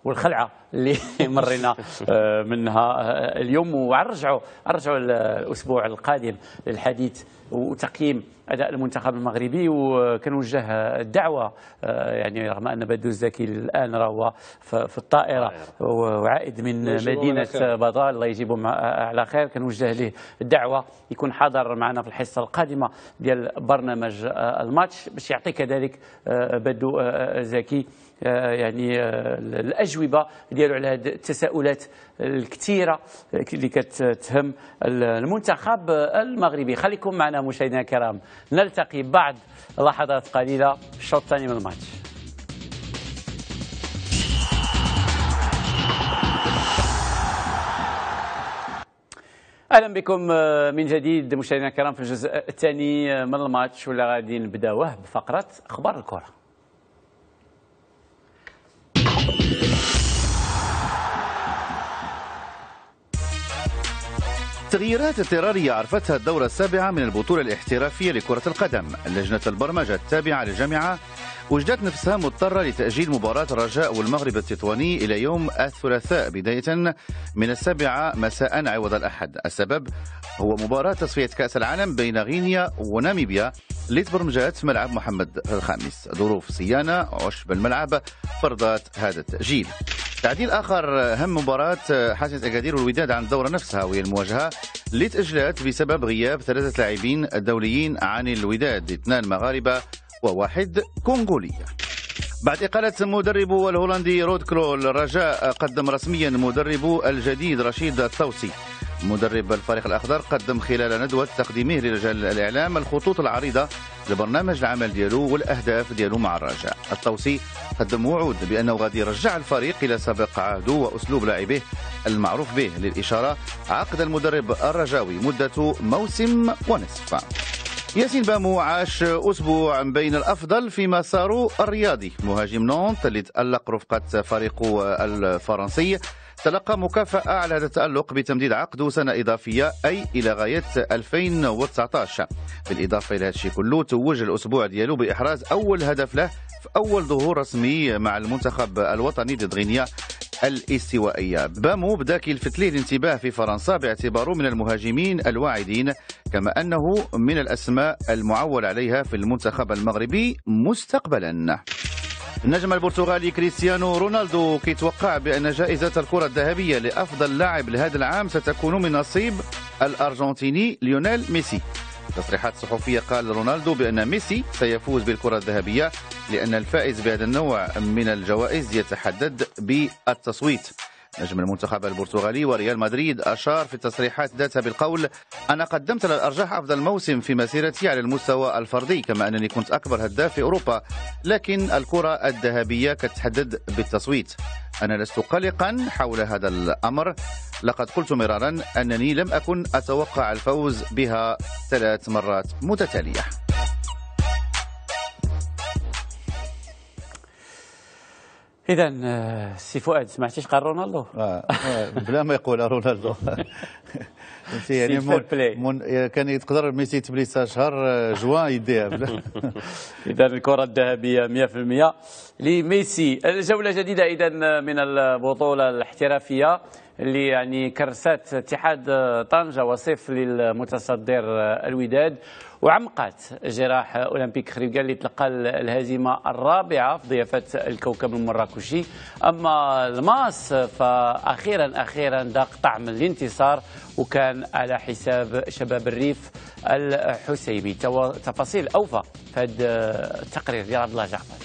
والخلعه اللي مرينا منها اليوم. ورجعوا الاسبوع القادم للحديث وتقييم اداء المنتخب المغربي. وكنوجه الدعوه يعني رغم ان بدو الزكي الان راهو في الطائره وعائد من مدينه بضال، الله يجيبه على خير، كنوجه له الدعوه يكون حاضر معنا في الحصه القادمه ديال برنامج الماتش باش يعطي كذلك بدو زكي يعني الأجوبة ديالو على هذه التساؤلات الكثيرة اللي كتهم المنتخب المغربي. خليكم معنا مشاهدينا الكرام، نلتقي بعد لحظات قليلة الشوط الثاني من الماتش. اهلا بكم من جديد مشاهدينا الكرام في الجزء الثاني من الماتش، واللي غادي نبداوه بفقرة اخبار الكرة. التغييرات الاضطرارية عرفتها الدورة السابعة من البطولة الاحترافية لكرة القدم. لجنة البرمجة التابعة للجامعة وجدت نفسها مضطرة لتأجيل مباراة الرجاء والمغرب التطواني إلى يوم الثلاثاء بداية من 7 مساء عوض الأحد. السبب هو مباراة تصفية كأس العالم بين غينيا وناميبيا اللي تبرمجت في ملعب محمد الخامس. ظروف صيانة عشب الملعب فرضت هذا التأجيل. تعديل آخر هم مباراة حسنة أكادير والوداد عن الدورة نفسها، وهي المواجهة اللي تأجلت بسبب غياب 3 لاعبين دوليين عن الوداد، 2 مغاربة و1 كونغولي. بعد إقالة مدربه الهولندي رود كرول، الرجاء قدم رسميا مدربه الجديد رشيد الطوسي. مدرب الفريق الأخضر قدم خلال ندوة تقديمه لرجال الإعلام الخطوط العريضة لبرنامج العمل ديالو والأهداف ديالو مع الرجاء. الطوسي قدم وعود بأنه غادي يرجع الفريق إلى سابق عهده وأسلوب لاعبه المعروف به. للإشارة عقد المدرب الرجاوي مدته موسم ونصف. ياسين بامو عاش أسبوع بين الأفضل في مساره الرياضي. مهاجم نونت اللي تألق رفقة فريقه الفرنسي تلقى مكافأة على هذا التألق بتمديد عقده سنة إضافية أي إلى غاية 2019. بالإضافة إلى هذا الشيء كله توج الأسبوع ديالو بإحراز أول هدف له في أول ظهور رسمي مع المنتخب الوطني ضد غينيا الاستوائية. بامو بدا كيلفت ليه الانتباه في فرنسا باعتباره من المهاجمين الواعدين، كما أنه من الأسماء المعول عليها في المنتخب المغربي مستقبلا. النجم البرتغالي كريستيانو رونالدو كيتوقع بأن جائزة الكرة الذهبية لأفضل لاعب لهذا العام ستكون من نصيب الأرجنتيني ليونيل ميسي. تصريحات صحفية قال رونالدو بأن ميسي سيفوز بالكرة الذهبية لأن الفائز بهذا النوع من الجوائز يتحدد بالتصويت. نجم المنتخب البرتغالي وريال مدريد أشار في التصريحات ذاتها بالقول: أنا قدمت للأرجح أفضل موسم في مسيرتي على المستوى الفردي، كما أنني كنت أكبر هداف في أوروبا، لكن الكرة الذهبية كتحدد بالتصويت. أنا لست قلقا حول هذا الأمر، لقد قلت مرارا أنني لم أكن أتوقع الفوز بها 3 مرات متتالية. إذا سي فؤاد سمعتيش قال رونالدو؟ بلا ما يقول رونالدو. يعني كان يقدر ميسي تبليسها شهر جوان يديها. إذا الكرة الذهبية 100% لميسي. جولة جديدة إذا من البطولة الاحترافية اللي يعني كرست اتحاد طنجة وصف للمتصدر الوداد، وعمقت جراح أولمبيك خريبكا اللي تلقى الهزيمة الرابعة في ضيافة الكوكب المراكشي. أما الماس فأخيرا ذاق طعم الانتصار وكان على حساب شباب الريف الحسيبي. تفاصيل أوفى في هذا التقرير ديال عبد الله جعفر.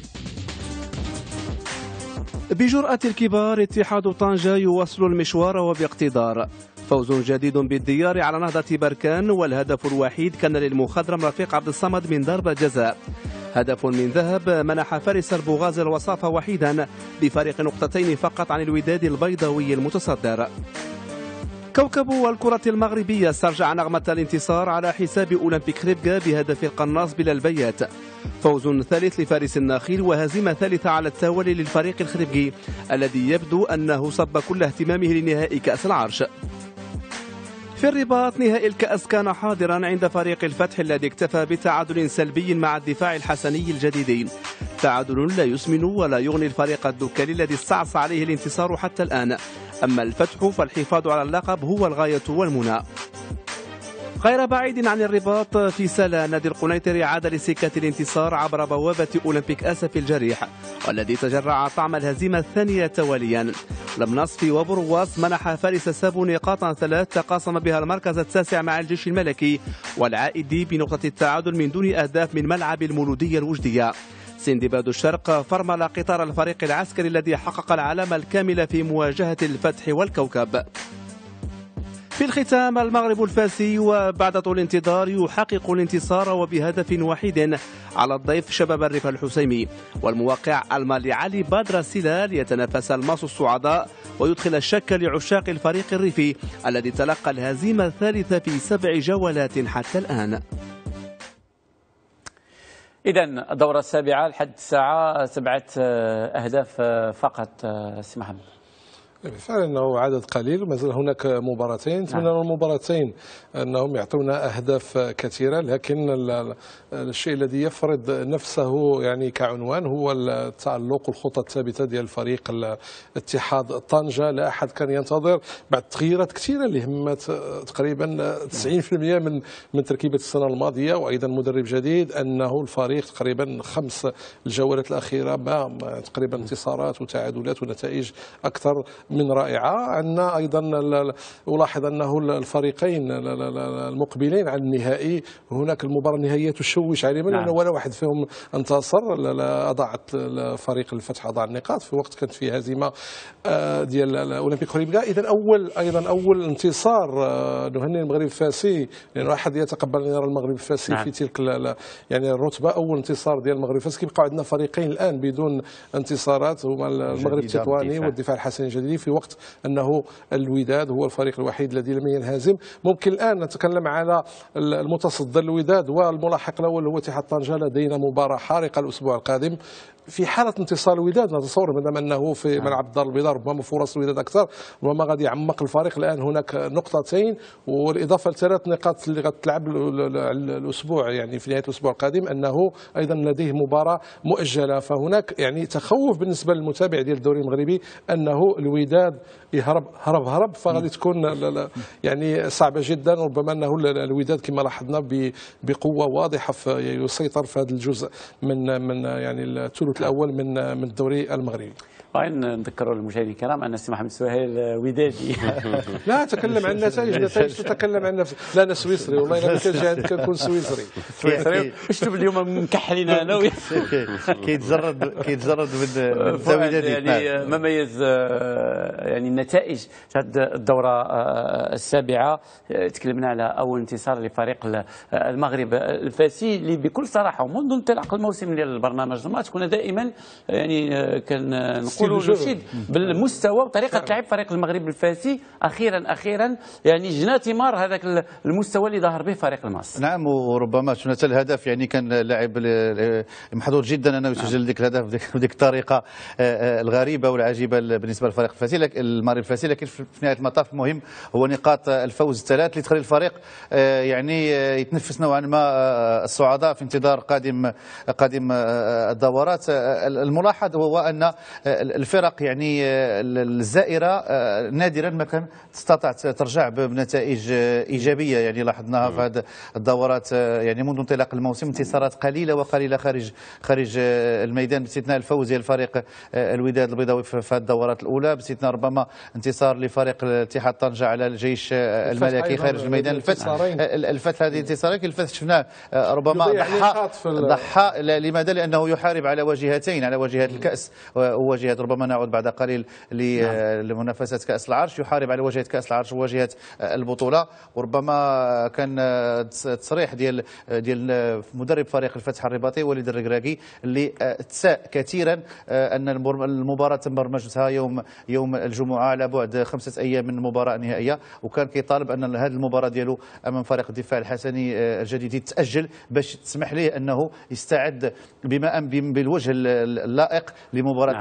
بجرأة الكبار اتحاد طنجة يواصل المشوار وباقتدار. فوز جديد بالديار على نهضة بركان، والهدف الوحيد كان للمخضرم رفيق عبد الصمد من ضربة جزاء. هدف من ذهب منح فارس البوغاز الوصافة وحيدا بفارق نقطتين فقط عن الوداد البيضاوي المتصدر. كوكب الكرة المغربية استرجع نغمة الانتصار على حساب أولمبيك خريبكا بهدف القناص بلا البيات. فوز ثالث لفارس الناخيل وهزيمة ثالثة على التوالي للفريق الخريبكي الذي يبدو أنه صب كل اهتمامه لنهائي كأس العرش. في الرباط نهائي الكأس كان حاضرا عند فريق الفتح الذي اكتفى بتعادل سلبي مع الدفاع الحسني الجديدين. تعادل لا يسمن ولا يغني الفريق الدكالي الذي استعصى عليه الانتصار حتى الآن. أما الفتح فالحفاظ على اللقب هو الغاية والمنى. غير بعيد عن الرباط في سلا، نادي القنيطري عاد لسكة الانتصار عبر بوابة أولمبيك أسف الجريح، والذي تجرع طعم الهزيمة الثانية تواليا. لمنصفي وبرواس منح فارس سابو نقاطا 3 تقاسم بها المركز التاسع مع الجيش الملكي، والعائد بنقطة التعادل من دون أهداف من ملعب المولودية الوجدية. سندباد الشرق فرمل قطار الفريق العسكري الذي حقق العلامة الكاملة في مواجهة الفتح والكوكب. في الختام المغرب الفاسي وبعد طول انتظار يحقق الانتصار وبهدف وحيد على الضيف شباب الريف الحسيمي، والموقع المالي علي بدر السلال يتنافس الماس الصعداء ويدخل الشك لعشاق الفريق الريفي الذي تلقى الهزيمة الثالثة في 7 جولات حتى الآن. إذن الدورة السابعة لحد الساعة 7 أهداف فقط. سي محمد. بالفعل انه عدد قليل ومازال هناك مباراتين، نتمنى المباراتين انهم يعطونا اهداف كثيره، لكن الشيء الذي يفرض نفسه يعني كعنوان هو التألق والخطه الثابته ديال فريق اتحاد طنجه. لا احد كان ينتظر بعد تغييرات كثيره اللي همت تقريبا 90% من تركيبه السنه الماضيه، وايضا مدرب جديد، انه الفريق تقريبا 5 الجولات الاخيره تقريبا انتصارات وتعادلات ونتائج اكثر من رائعة. عندنا أيضا ألاحظ أنه الفريقين المقبلين على النهائي هناك المباراة النهائية تشوش عليهم، لأنه ولا واحد فيهم انتصر. أضاعت فريق الفتح أضاع النقاط في وقت كانت فيه هزيمة ديال الأولمبيك خريبكا. إذا أول انتصار نهني المغرب الفاسي، لأنه أحد يتقبل أن يرى المغرب الفاسي في تلك يعني الرتبة. أول انتصار ديال المغرب الفاسي. كيبقى عندنا فريقين الآن بدون انتصارات، هما المغرب التطواني والدفاع الحسني الجديدي، في وقت أنه الوداد هو الفريق الوحيد الذي لم ينهزم. ممكن الآن نتكلم على المتصدر الوداد، والملاحق الأول هو اتحاد طنجة. لدينا مباراة حارقة الأسبوع القادم. في حالة انتصار الوداد نتصور ما دام أنه في ملعب الدار البيضاء ربما فرص الوداد أكثر، ربما غادي يعمق الفريق. الآن هناك نقطتين والإضافة ل3 نقاط اللي غتلعب الأسبوع، يعني في نهاية الأسبوع القادم، أنه أيضا لديه مباراة مؤجلة. فهناك يعني تخوف بالنسبة للمتابع ديال الدوري المغربي أنه الوداد هرب، فغادي تكون يعني صعبة جدا. ربما أنه الوداد كما لاحظنا بقوة واضحة يسيطر في هذا الجزء من يعني الثلث الأول من الدوري المغربي. نذكروا المشاهدين الكرام ان السي محمد السويهل ودادي. لا اتكلم عن النتائج تتكلم عن نفسك. لا انا سويسري والله، الا كنت جاي عندك كنكون سويسري. شفتوا اليوم مكحلين انا كيتجرد من الزاويه يعني ما ميز يعني النتائج هذه الدوره السابعه. تكلمنا على اول انتصار لفريق المغرب الفاسي اللي بكل صراحه ومنذ انطلاق الموسم ديال البرنامج كنا دائما يعني كان نشيد بالمستوى وطريقه لعب فريق المغرب الفاسي. اخيرا يعني جنى ثمار هذاك المستوى اللي ظهر به فريق الماس. نعم، وربما شفنا حتى الهدف، يعني كان لاعب محظوظ جدا انه يسجل ذاك الهدف بديك الطريقه الغريبه والعجيبه بالنسبه للفريق الفاسي، المغرب الفاسي. لكن في نهايه المطاف المهم هو نقاط الفوز الثلاث اللي تخلي الفريق يعني يتنفس نوعا ما الصعداء في انتظار قادم الدورات. الملاحظ هو ان الفرق يعني الزائرة نادرا ما كان استطاعت ترجع بنتائج إيجابية، يعني لاحظناها في هذه الدورات يعني منذ انطلاق الموسم. انتصارات قليلة وقليلة خارج الميدان، باستثناء الفوز ديال فريق الوداد البيضاوي في هذه الدورات الأولى، باستثناء ربما انتصار لفريق اتحاد طنجة على الجيش الملكي خارج الميدان. الفتح هذه الانتصارات الفتح شفناه ربما ضحى. لماذا؟ لأنه يحارب على واجهتين، على واجهة الكأس وواجهة ربما نعود بعد قليل لمنافسة كأس العرش، يحارب على واجهة كأس العرش وواجهة البطولة. وربما كان تصريح ديال مدرب فريق الفتح الرباطي وليد الركراكي اللي تساء كثيرا أن المباراة تم برمجتها يوم الجمعة على بعد 5 أيام من المباراة النهائية، وكان كيطالب أن هذه المباراة ديالو أمام فريق الدفاع الحسني الجديد تأجل باش تسمح ليه أنه يستعد بالوجه اللائق لمباراة نهاية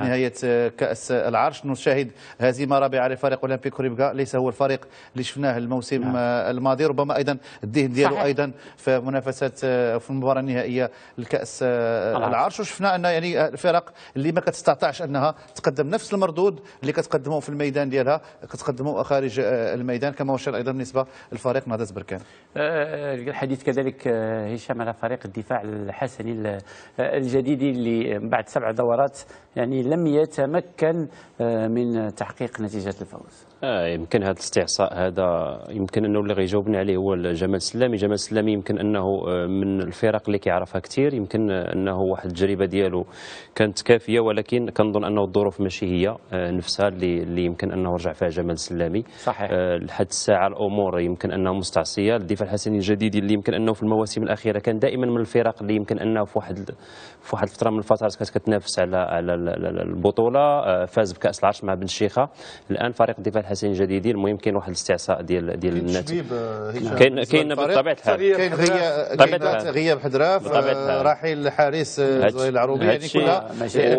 كأس العرش. نشاهد هزيمة رابعة لفريق أولمبيك خريبكا، ليس هو الفريق اللي شفناه الموسم الماضي، ربما أيضا الذهن ديالو أيضا في منافسة في المباراة النهائية لكأس العرش. وشفنا أن يعني الفرق اللي ما كتستطيعش أنها تقدم نفس المردود اللي كتقدمه في الميدان ديالها كتقدمه خارج الميدان، كما وشر أيضا بالنسبة لفريق نهضة بركان. الحديث كذلك هشام على فريق الدفاع الحسني الجديد اللي بعد 7 دورات يعني لم يتمكن من تحقيق نتيجة الفوز. يمكن هذا الاستعصاء هذا يمكن انه اللي غيجاوبنا عليه هو جمال السلامي. جمال السلامي يمكن انه من الفرق اللي كيعرفها كثير، يمكن انه واحد التجربه ديالو كانت كافيه، ولكن كنظن انه الظروف ماشي هي نفسها اللي يمكن انه رجع فيها جمال السلامي. صحيح. لحد الساعه الامور يمكن انها مستعصيه. الدفاع الحسني الجديد اللي يمكن انه في المواسم الاخيره كان دائما من الفرق اللي يمكن انه في واحد الفتره من الفترات كانت كتنافس على البطوله، فاز بكاس العرش مع بن الشيخه. الان فريق الدفاع الحسني الجديد المهم كاين واحد الاستعصاء ديال الناتج. كاين بطبيعه الحال كاين غياب حذراف، رحيل الحارس زهير العروبي، يعني كلها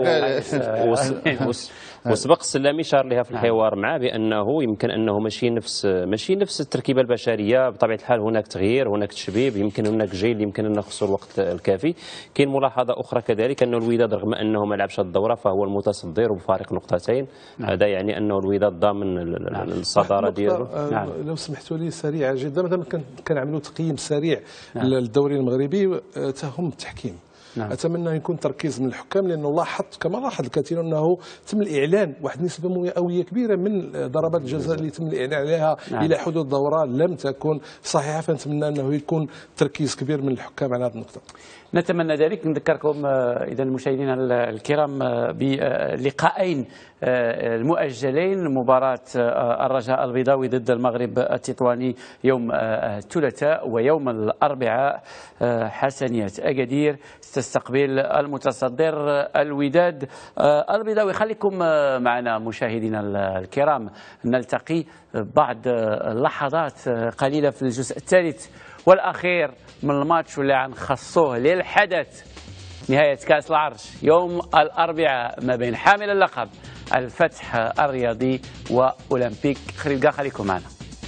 وسبق السلامي شار لها في الحوار معه بانه يمكن انه ماشي نفس التركيبه البشريه. بطبيعه الحال هناك تغيير، هناك تشبيب، يمكن هناك جيل يمكن ان خصو الوقت الكافي. كاين ملاحظه اخرى كذلك انه الوداد رغم انه ما لعبش الدوره فهو المتصدر وبفارق نقطتين. هذا يعني انه الوداد ضامن الصداره ديالو. لو سمحتوا لي سريعه جدا، مثلا كنعملوا تقييم سريع للدوري المغربي هم التحكيم. اتمنى يكون تركيز من الحكام، لانه لاحظت كما لاحظ الكثير انه تم الاعلان واحد النسبه مئويه كبيره من ضربات الجزاء اللي تم الاعلان عليها الى حدود دوره لم تكن صحيحه، فنتمنى انه يكون تركيز كبير من الحكام على هذه النقطه. نتمنى ذلك. نذكركم اذا مشاهدينا الكرام بلقاءين المؤجلين، مباراة الرجاء البيضاوي ضد المغرب التطواني يوم الثلاثاء، ويوم الأربعاء حسنية أكادير تستقبل المتصدر الوداد البيضاوي. خليكم معنا مشاهدينا الكرام، نلتقي بعد لحظات قليلة في الجزء الثالث والأخير من الماتش واللي غنخصوه للحدث نهاية كأس العرش يوم الأربعاء ما بين حامل اللقب الفتح الرياضي وأولمبيك خريبكا. خليكم معنا.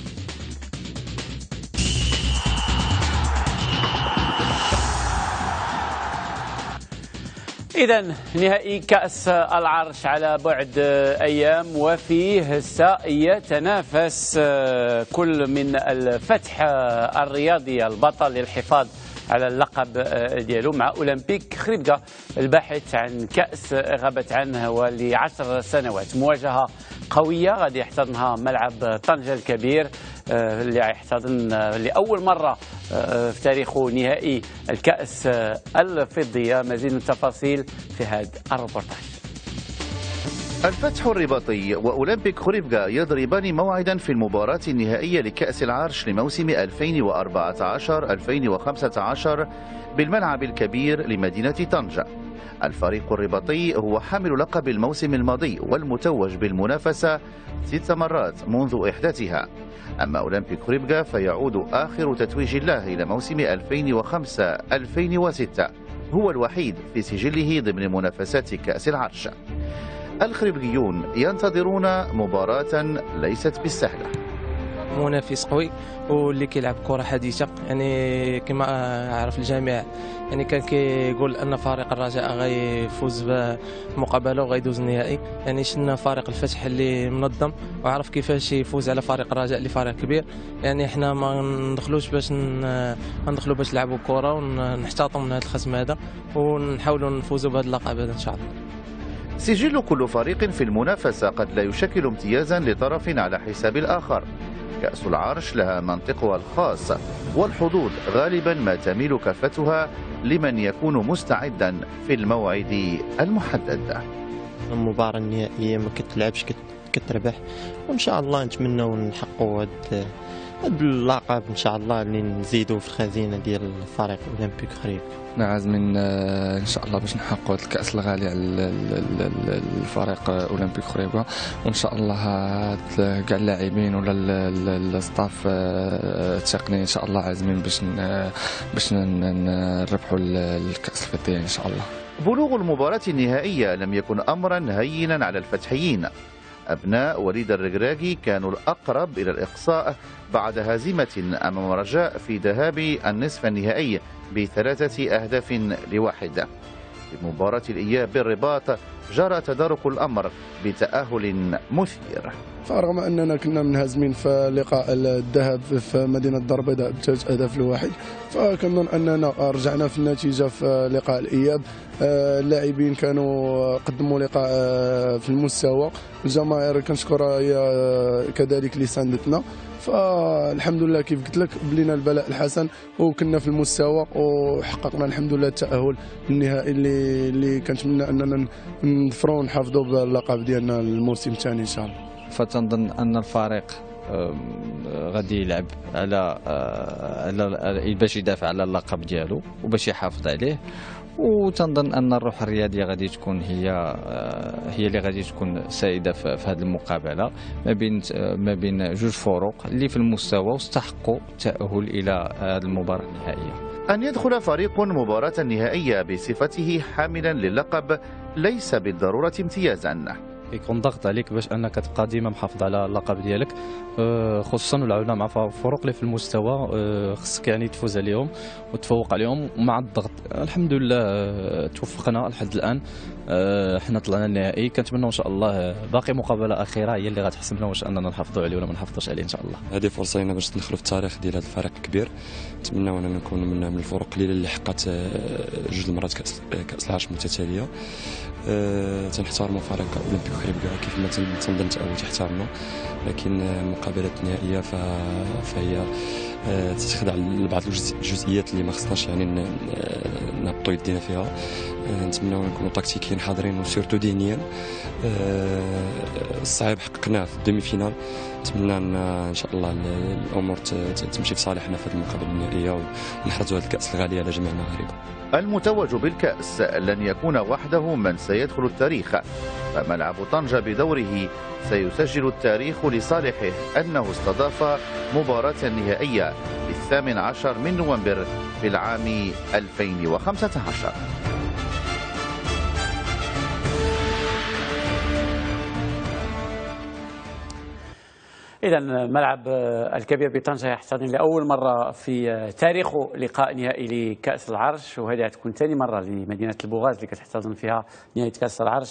إذن نهائي كأس العرش على بعد أيام، وفيه سيتنافس كل من الفتح الرياضي البطل للحفاظ على اللقب ديالو مع أولمبيك خريبكا الباحث عن كأس غابت عنه ول10 سنوات. مواجهة قوية غادي يحتضنها ملعب طنجة الكبير اللي يحتضن لأول مرة في تاريخه نهائي الكأس الفضية. مزيد من التفاصيل في هذا الروبورتاج. الفتح الرباطي وأولمبيك خريبكا يضربان موعدا في المباراة النهائية لكأس العرش لموسم 2014-2015 بالملعب الكبير لمدينة طنجة. الفريق الرباطي هو حامل لقب الموسم الماضي والمتوج بالمنافسة 6 مرات منذ إحداثها. أما أولمبيك خريبكا فيعود آخر تتويج له إلى موسم 2005-2006، هو الوحيد في سجله ضمن منافسات كأس العرش. الخريبكيون ينتظرون مباراة ليست بالسهلة. منافس قوي واللي كيلعب كرة حديثة، يعني كما عرف الجميع يعني كان كيقول ان فريق الرجاء غيفوز بمقابله وغيدوز النهائي. يعني شفنا فريق الفتح اللي منظم وعرف كيفاش يفوز على فريق الرجاء اللي فريق كبير. يعني احنا ما ندخلوش باش ندخلوا باش نلعبوا كرة ونحتاطوا من هذا الخصم هذا ونحاولوا نفوزوا بهذا اللقب هذا ان شاء الله. سجل كل فريق في المنافسة قد لا يشكل امتيازا لطرف على حساب الآخر. كأس العرش لها منطقها الخاص، والحظوظ غالبا ما تميل كفتها لمن يكون مستعدا في الموعد المحدد. المباراة النهائية ما كتلعبش كتربح، وإن شاء الله نتمنوا نحققوا هذا اللقب إن شاء الله اللي نزيدوا في الخزينة ديال الفريق أولمبيك خريبكا. عازمين ان شاء الله باش نحققوا الكاس الغالي على الفريق اولمبيك خريبكا، وان شاء الله كاع اللاعبين ولا الستاف التقني ان شاء الله عازمين باش نربحوا الكاس الفضيه ان شاء الله. بلوغ المباراة النهائية لم يكن أمرا هينا على الفتحيين. أبناء وليد الركراكي كانوا الأقرب إلى الإقصاء بعد هزيمة أمام رجاء في ذهاب النصف النهائي ب3-1. في مباراة الإياب بالرباط جرى تدارك الأمر بتأهل مثير. فرغم أننا كنا منهزمين في لقاء الذهاب في مدينة الدار البيضاء ب3-1، فكنظن أننا رجعنا في النتيجة في لقاء الإياب. اللاعبين كانوا قدموا لقاء في المستوى، الجماهير كنشكرها هي كذلك اللي ساندتنا، فالحمد لله كيف قلت لك بلينا البلاء الحسن وكنا في المستوى وحققنا الحمد لله التأهل النهائي اللي كنتمنى أننا نظفروا ونحافظوا باللقب ديالنا الموسم الثاني إن شاء الله. فتنظن أن الفريق غادي يلعب على باش يدافع على اللقب ديالو وباش يحافظ عليه، وتنظن ان الروح الرياضيه غادي تكون هي اللي غادي تكون سائده في هذه المقابله ما بين جوج فروق اللي في المستوى واستحقوا التاهل الى هذه المباراه النهائيه. أن يدخل فريق مباراة نهائية بصفته حاملا للقب ليس بالضرورة امتيازا. يكون ضغط عليك باش انك تبقى ديما محافظ على اللقب ديالك، خصوصا ولعبنا مع فروق اللي في المستوى، خصك يعني تفوز عليهم وتفوق عليهم مع الضغط. الحمد لله توفقنا لحد الان، حنا طلعنا النهائي. كنتمنى ان شاء الله باقي مقابله اخيره هي اللي غتحسم لنا واش اننا نحافظوا عليه ولا ما نحافظوش عليه ان شاء الله. هذه فرصه لنا باش ندخلوا في التاريخ ديال هذا الفريق الكبير. نتمنى اننا نكونوا من الفرق القليله اللي حققت جوج المرات كاس العرش متتاليه. تنحترموا فريق اولمبيك خريبكا كيف ما تنظن هو تيحترمنا، لكن المقابلات النهائيه فهي تتخضع لبعض الجزئيات اللي ما خصناش يعني نهبطوا يدينا فيها. نتمنى نكونوا تكتيكيا حاضرين وسيرتو ذهنيا. الصعيب حققناه في الدومي فينال، نتمنى ان شاء الله الامور تمشي في صالحنا في هذه المقابله النهائيه ونحرزوا هذا الكاس الغالي على جميع المغاربه. المتوج بالكأس لن يكون وحده من سيدخل التاريخ، فملعب طنجة بدوره سيسجل التاريخ لصالحه أنه استضاف مباراة نهائية ب18 من نوفمبر في العام 2015. إذا الملعب الكبير بطنجة يحتضن لأول مرة في تاريخه لقاء نهائي لكأس العرش، وهذه تكون ثاني مرة لمدينة البوغاز اللي كتحتضن فيها نهائي كأس العرش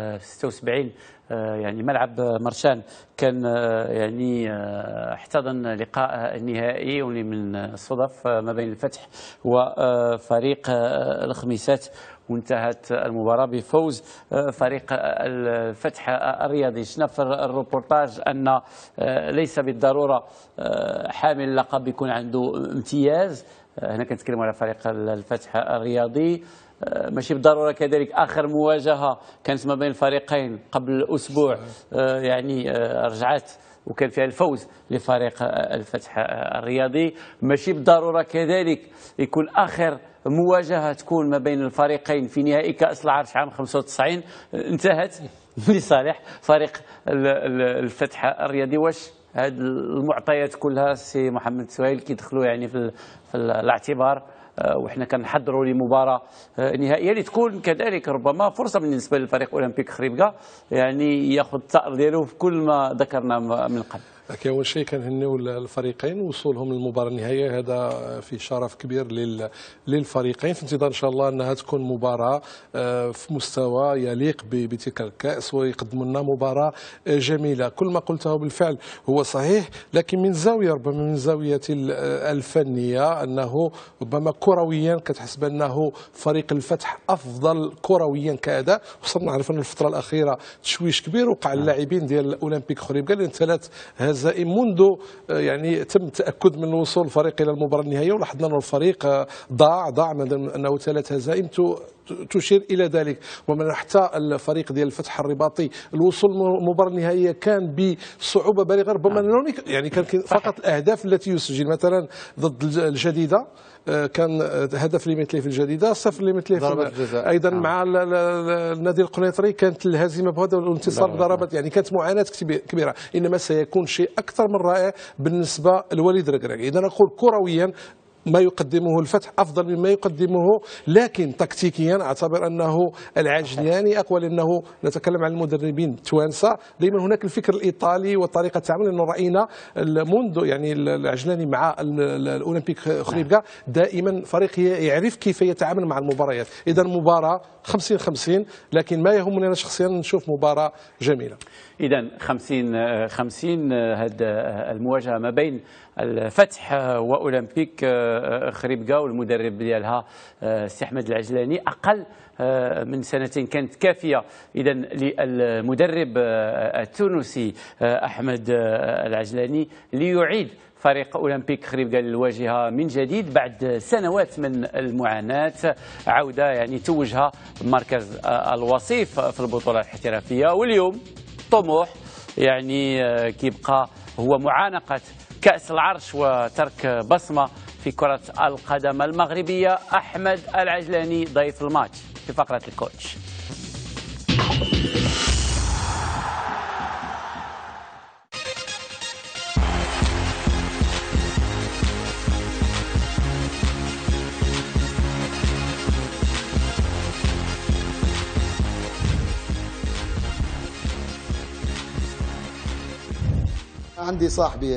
76. يعني ملعب مرشان كان يعني احتضن لقاء النهائي واللي من الصدف ما بين الفتح وفريق الخميسات، وانتهت المباراة بفوز فريق الفتح الرياضي. شفنا في الروبورتاج أن ليس بالضرورة حامل اللقب يكون عنده امتياز، هنا كنتكلم على فريق الفتح الرياضي. ماشي بالضروره كذلك اخر مواجهه كانت ما بين الفريقين قبل اسبوع يعني رجعت وكان فيها الفوز لفريق الفتح الرياضي، ماشي بالضروره كذلك يكون اخر مواجهه تكون ما بين الفريقين في نهائي كاس العرش عام 95 انتهت لصالح فريق الفتح الرياضي. واش هذه المعطيات كلها سي محمد سهيل كيدخلوا يعني في الاعتبار، وحنا كنحضروا لمباراه نهائيه اللي تكون كذلك ربما فرصه بالنسبه للفريق اولمبيك خريبكا يعني ياخذ الثأر ديالو في كل ما ذكرنا من قبل. أول شيء كنهنيو الفريقين وصولهم للمباراة النهائية، هذا فيه شرف كبير للفريقين، في انتظار إن شاء الله أنها تكون مباراة في مستوى يليق بتلك الكأس ويقدموا لنا مباراة جميلة. كل ما قلته بالفعل هو صحيح، لكن من زاوية ربما من زاوية الفنية أنه ربما كرويا كتحسب أنه فريق الفتح أفضل كرويا كأداء، خصوصا نعرف أن الفترة الأخيرة تشويش كبير وقع اللاعبين ديال أولمبيك خريبكا لأن 3 هزائم منذ يعني تم التأكد من وصول الفريق إلى المباراة النهائية، ولاحظنا أن الفريق ضاع أنه 3 هزائم تشير إلى ذلك. ومن حتى الفريق ديال الفتح الرباطي الوصول للمباراة النهائية كان بصعوبة بالغة، ربما يعني كان فقط الأهداف التي يسجل مثلا ضد الجديدة كان هدف لمثله في الجديدة، 0 لمثله في ايضا مع النادي القنيطري كانت الهزيمه بهذا والانتصار بضربات، يعني كانت معاناه كبيره. انما سيكون شيء اكثر من رائع بالنسبه لوليد الركراكي. اذا نقول كرويا ما يقدمه الفتح أفضل مما يقدمه، لكن تكتيكيا أعتبر أنه العجلاني أقوى، لأنه نتكلم عن المدربين التوانسة دائما هناك الفكر الإيطالي وطريقة التعامل، لأنه رأينا منذ يعني العجلاني مع الأولمبيك خريبكا دائما فريق يعرف كيف يتعامل مع المباريات. إذا مباراة 50-50، لكن ما يهمني أنا شخصيا نشوف مباراة جميلة. إذا 50-50 هذه المواجهة ما بين الفتح وأولمبيك خريبكا، والمدرب ديالها السي أحمد العجلاني. أقل من سنتين كانت كافية إذا للمدرب التونسي أحمد العجلاني ليعيد فريق أولمبيك خريبكا للواجهة من جديد بعد سنوات من المعاناة، عودة يعني توجها بمركز الوصيف في البطولة الاحترافية. واليوم طموح يعني كيبقى هو معانقة كأس العرش وترك بصمة في كرة القدم المغربية. أحمد العجلاني ضيف الماتش في فقرة الكوتش. عندي صاحبي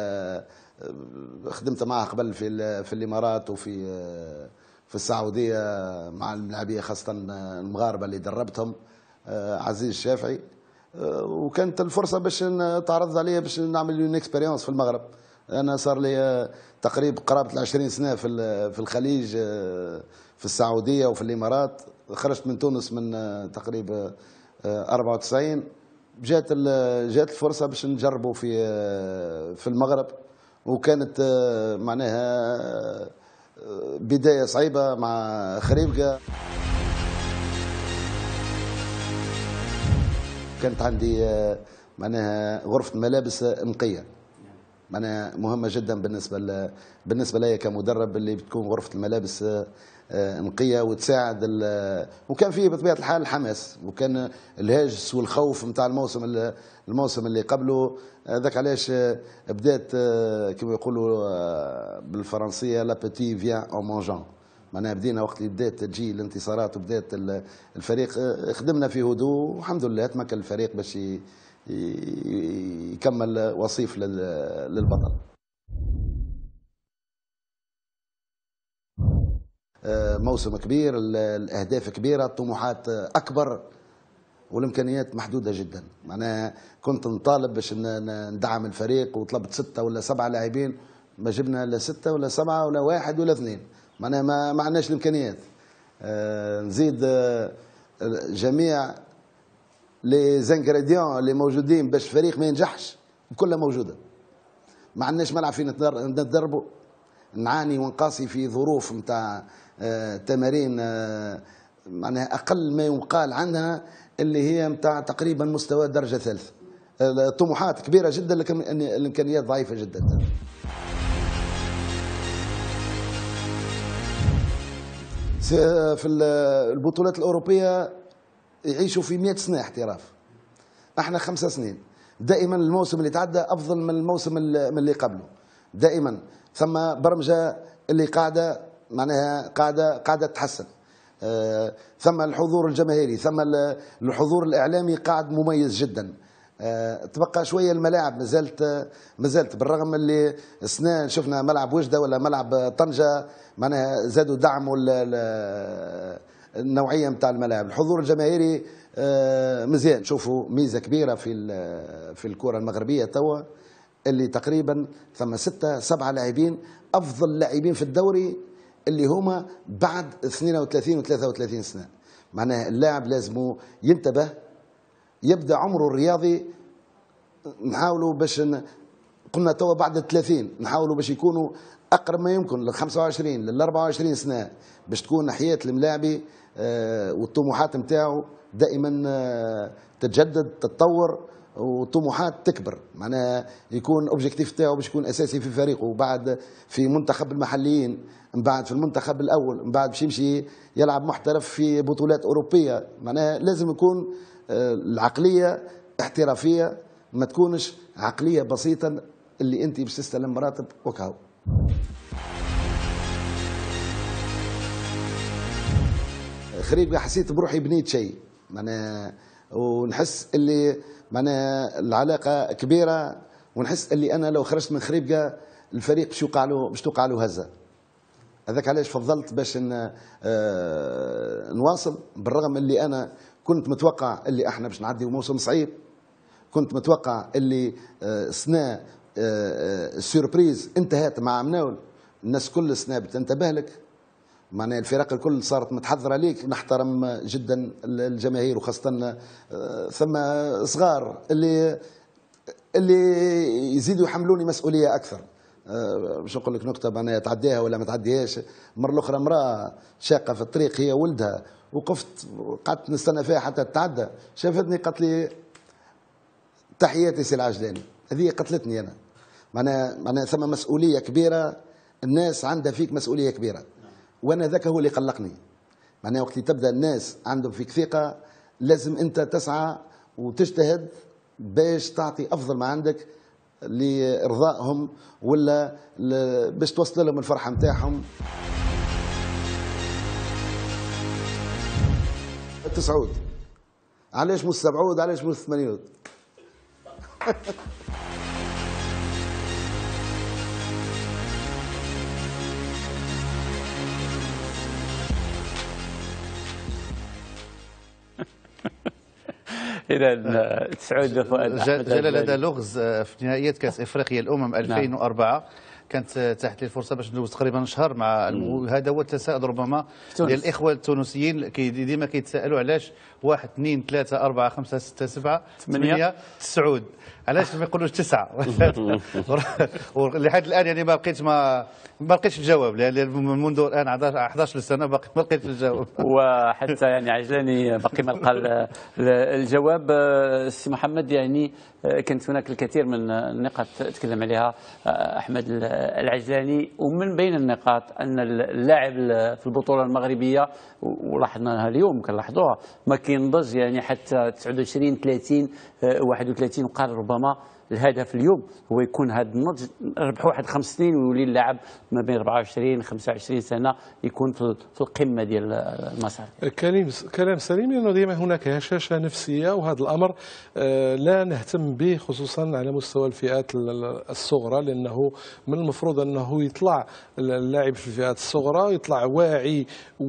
خدمت معه قبل في الامارات وفي السعوديه مع الملاعبيه خاصه المغاربه اللي دربتهم، عزيز الشافعي، وكانت الفرصه باش تعرض عليا باش نعمل اون اكسبيريونس في المغرب. انا صار لي تقريبا قرابه 20 سنه في الخليج، في السعوديه وفي الامارات. خرجت من تونس من تقريبا 94، جات الفرصه باش نجربوا في المغرب، وكانت معناها بدايه صعيبه مع خريبكا. كانت عندي معناها غرفه ملابس نقيه، معناها مهمه جدا بالنسبه لي كمدرب، اللي بتكون غرفه الملابس نقيه وتساعد وكان فيه بطبيعه الحال الحماس، وكان الهاجس والخوف نتاع الموسم اللي قبله. ذاك علاش بدات كما يقولوا بالفرنسيه لا بوتي فيان او مونجون، معناها بدينا وقت اللي بدات تجي الانتصارات وبدات الفريق، خدمنا في هدوء والحمد لله تمكن الفريق باش يكمل وصيف للبطل. موسم كبير، الأهداف كبيرة، الطموحات أكبر، والإمكانيات محدودة جدا. معناها كنت نطالب باش ندعم الفريق، وطلبت 6 ولا 7 لاعبين، ما جبنا لا 6 ولا 7 ولا 1 ولا 2. معناها ما عندناش الإمكانيات. نزيد جميع لي زانغريديون اللي موجودين باش الفريق ما ينجحش كلها موجودة. ما عندناش ملعب فين نتدربوا، نعاني ونقاسي في ظروف نتاع تمارين معناها اقل ما يقال عنها، اللي هي نتاع تقريبا مستوى درجه ثالثه. الطموحات كبيره جدا لكن الامكانيات ضعيفه جدا. في البطولات الاوروبيه يعيشوا في 100 سنه احتراف، احنا 5 سنين. دائما الموسم اللي تعدى افضل من الموسم اللي قبله، دائما ثم برمجه اللي قاعده معناها قاعده تتحسن. ثم الحضور الجماهيري، ثم الحضور الاعلامي قاعد مميز جدا. تبقى شويه الملاعب مازالت بالرغم اللي السنه شفنا ملعب وجده ولا ملعب طنجه معناها زادوا دعموا النوعيه نتاع الملاعب. الحضور الجماهيري مزيان. شوفوا ميزه كبيره في الكره المغربيه توا، اللي تقريبا ثم 6-7 لاعبين افضل لاعبين في الدوري اللي هما بعد 32 و33 سنه. معناها اللاعب لازم ينتبه، يبدا عمره الرياضي نحاولوا باش قلنا توا بعد 30 نحاولوا باش يكونوا اقرب ما يمكن لل 25 لل 24 سنه، باش تكون حياه الملاعبي والطموحات نتاعو دائما تتجدد تتطور وطموحات تكبر. معناها يكون اوبجيكتيف تاعو باش يكون اساسي في فريقه، وبعد في منتخب المحليين، من بعد في المنتخب الاول، من بعد باش يمشي يلعب محترف في بطولات اوروبيه. معناها لازم يكون العقليه احترافيه، ما تكونش عقليه بسيطه اللي انت باش تستلم مراتب وكاو. خريبكا حسيت بروحي بنيت شيء معناها، ونحس اللي معناها العلاقه كبيره، ونحس اللي انا لو خرجت من خريبكا الفريق باش توقع له هزه. هذاك علاش فضلت باش نواصل، بالرغم اللي انا كنت متوقع اللي احنا باش نعديو موسم صعيب، كنت متوقع اللي سنة السيربريز انتهت مع مناول، الناس كل سنة بتنتبه لك، معناها الفرق الكل صارت متحضرة ليك. نحترم جدا الجماهير وخاصة ثم صغار اللي يزيدوا يحملوني مسؤولية أكثر. باش نقول لك نكتة معناها تعديها ولا ما تعديهاش، مرة الأخرى امرأة شاقة في الطريق هي ولدها، وقفت قعدت نستنى فيها حتى تتعدى، شافتني قالت لي تحياتي سي العجلاني. هذه قتلتني أنا. معناها ثم مسؤولية كبيرة، الناس عندها فيك مسؤولية كبيرة، وأنا ذاك هو اللي قلقني. معناها وقت اللي تبدأ الناس عندهم فيك ثقة لازم أنت تسعى وتجتهد باش تعطي أفضل ما عندك لإرضائهم ولا باش توصل لهم الفرحة نتاعهم. التسعود علاش مش السبعود، علاش مش الثمانيود؟ إذا تسعود فؤاد جلال، هذا لغز في نهائيات كأس إفريقيا الأمم 2004 كانت تحت لي الفرصه باش ندوز تقريبا شهر مع هذا هو التساؤل ربما ديال الاخوه التونسيين، ديما كيتسائلوا علاش 1 2 3 4 5 6 7 8 9 علاش ما يقولوش 9 ولحد الان يعني ما لقيتش الجواب، لان منذ الان 11 سنه باقي ما لقيتش الجواب. وحتى يعني عجلاني باقي ما لقى الجواب. سي محمد، يعني كانت هناك الكثير من النقاط تكلم عليها احمد العجلاني، ومن بين النقاط ان اللاعب في البطوله المغربيه ولاحظناها اليوم كنلاحظوها ما كينضج يعني حتى 29 30 31، وقال ربما الهدف اليوم هو يكون هذا النضج، ربح واحد 5 سنين ويولي اللاعب ما بين 24 25 سنه يكون في القمه ديال المسار. كلام سليم، لانه دائما هناك هشاشه نفسيه، وهذا الامر لا نهتم به خصوصا على مستوى الفئات الصغرى، لانه من المفروض انه يطلع اللاعب في الفئات الصغرى يطلع واعي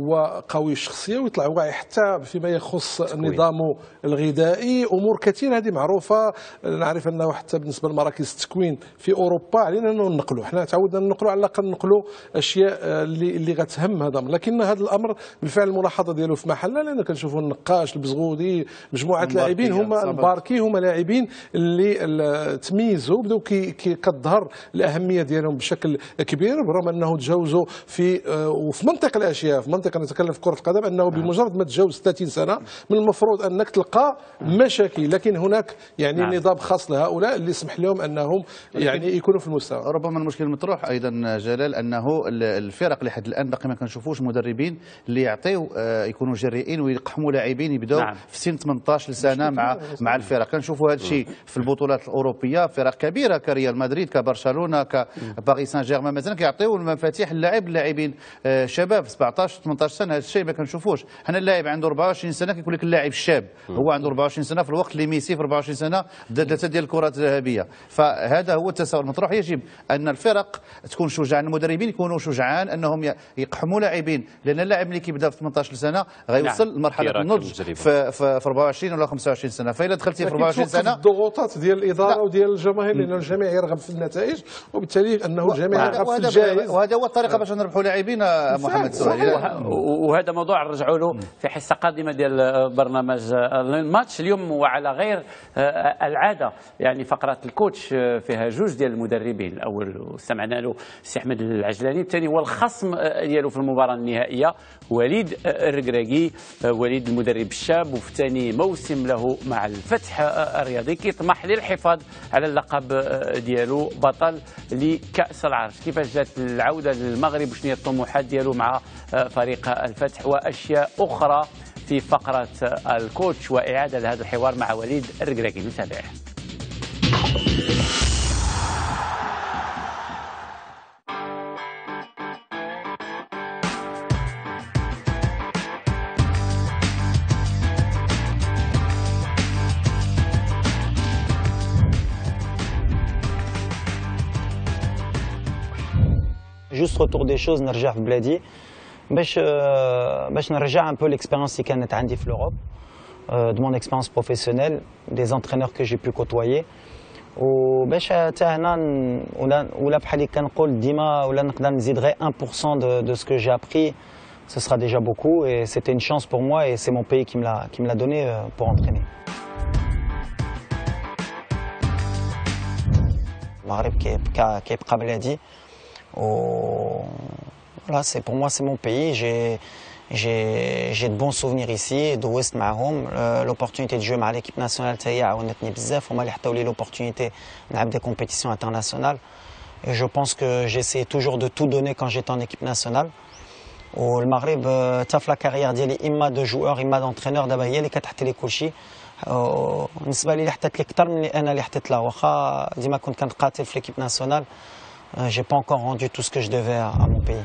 وقوي الشخصيه، ويطلع واعي حتى فيما يخص نظامه الغذائي. امور كثيره هذه معروفه، نعرف انه حتى بالنسبه لمراكز التكوين في اوروبا علينا انه ننقلوا، حنا تعودنا ننقلوا على الاقل ننقلوا اشياء اللي غتهم هذا. لكن هذا الامر بالفعل الملاحظه ديالو في محلها، لان كنشوفوا النقاش البزغودي مجموعه لاعبين هما الباركي، هما لاعبين اللي تميزوا بداو كتظهر الاهميه ديالهم بشكل كبير، برغم انه تجاوزوا وفي منطق الاشياء، في منطقه نتكلم في كره القدم انه بمجرد ما تجاوز 30 سنه من المفروض انك تلقى مشاكل، لكن هناك يعني نظام خاص لهؤلاء اللي يسمح لهم انهم يعني يكونوا في المستوى. ربما المشكل المطروح ايضا جلال انه الفرق لحد الان باقي ما كنشوفوش مدربين اللي يعطيو يكونوا جريئين ويقحموا لاعبين يبداو في سن 18 سنه مع الفرق. كنشوفوا هذا الشيء في البطولات الاوروبيه، فرق كبيره كريال مدريد كبرشلونه كباريس سان جيرمان مثلا كيعطيو المفاتيح اللاعبين شباب 17 18 سنه. هذا الشيء ما كنشوفوش. حنا اللاعب عنده 24 سنه كيقول لك اللاعب الشاب هو عنده 24 سنه في الوقت اللي ميسي في 24 سنه 3 ديال الكرات الذهبيه. فهذا هو التساؤل المطروح. يجب ان الفرق تكون شجعان، المدربين يكونوا شجعان انهم يقحموا لاعبين، لان اللاعب اللي كيبدا في 18 سنه غيوصل لمرحله النضج في 24 ولا 25 سنه. فاذا دخلتي في 24 سنه الضغوطات ديال الاداره وديال الجماهير، لان الجميع يرغب في النتائج، وبالتالي انه الجميع يرغب في الجائزه، وهذا هو الطريقه باش نربحوا لاعبين محمد سوري. وهذا موضوع نرجعوا له في حصه قادمه ديال برنامج الماتش اليوم. وعلى غير العاده يعني فقره الكوتش فيها جوج ديال المدربين، الاول سمعنا له السي احمد العجلاني، الثاني هو الخصم ديالو في المباراه النهائيه وليد الركراكي، وليد المدرب الشاب وفي ثاني موسم له مع الفتح الرياضي، كيطمح للحفاظ على اللقب ديالو بطل لكأس العرش. كيفاش جات العوده للمغرب وشنو هي الطموحات ديالو مع فريق الفتح واشياء اخرى في فقره الكوتش واعاده لهذا الحوار مع وليد الركراكي. نتابعه. Juste retour des choses نرجع في بلادي باش نرجع un peu l'expérience اللي كانت عندي في l'Europe de mon expérience professionnelle des entraîneurs que j'ai pu côtoyer وباش حتى هنا ولا بحال اللي كنقول ديما ولا نقدر نزيد غير 1% de ce que j'ai appris ce sera déjà beaucoup et c'était une chance pour moi et c'est mon pays qui me l'a donné pour entraîner. المغرب كيبقى بلادي voilà, pour moi c'est mon pays, j'ai de bons souvenirs ici, دوزت معاهم l'opportunité de jouer مع l'équipe nationale حتى هي عاونتني بزاف هما اللي حطاو لي l'opportunité نلعب des compétitions internationales et je pense que j'essaie toujours de tout donner quand j'étais en équipe nationale. والمغرب حتى في لا كارير ديالي اما دو جوور اما دونترينور دابا هي اللي كتحط لي كلشي بالنسبه لي حطت لي اكثر من انا اللي حطيت لها واخا ديما كنت كنقاتل في ليكيب ناسيونال j'ai pas encore rendu tout ce que je devais à mon pays.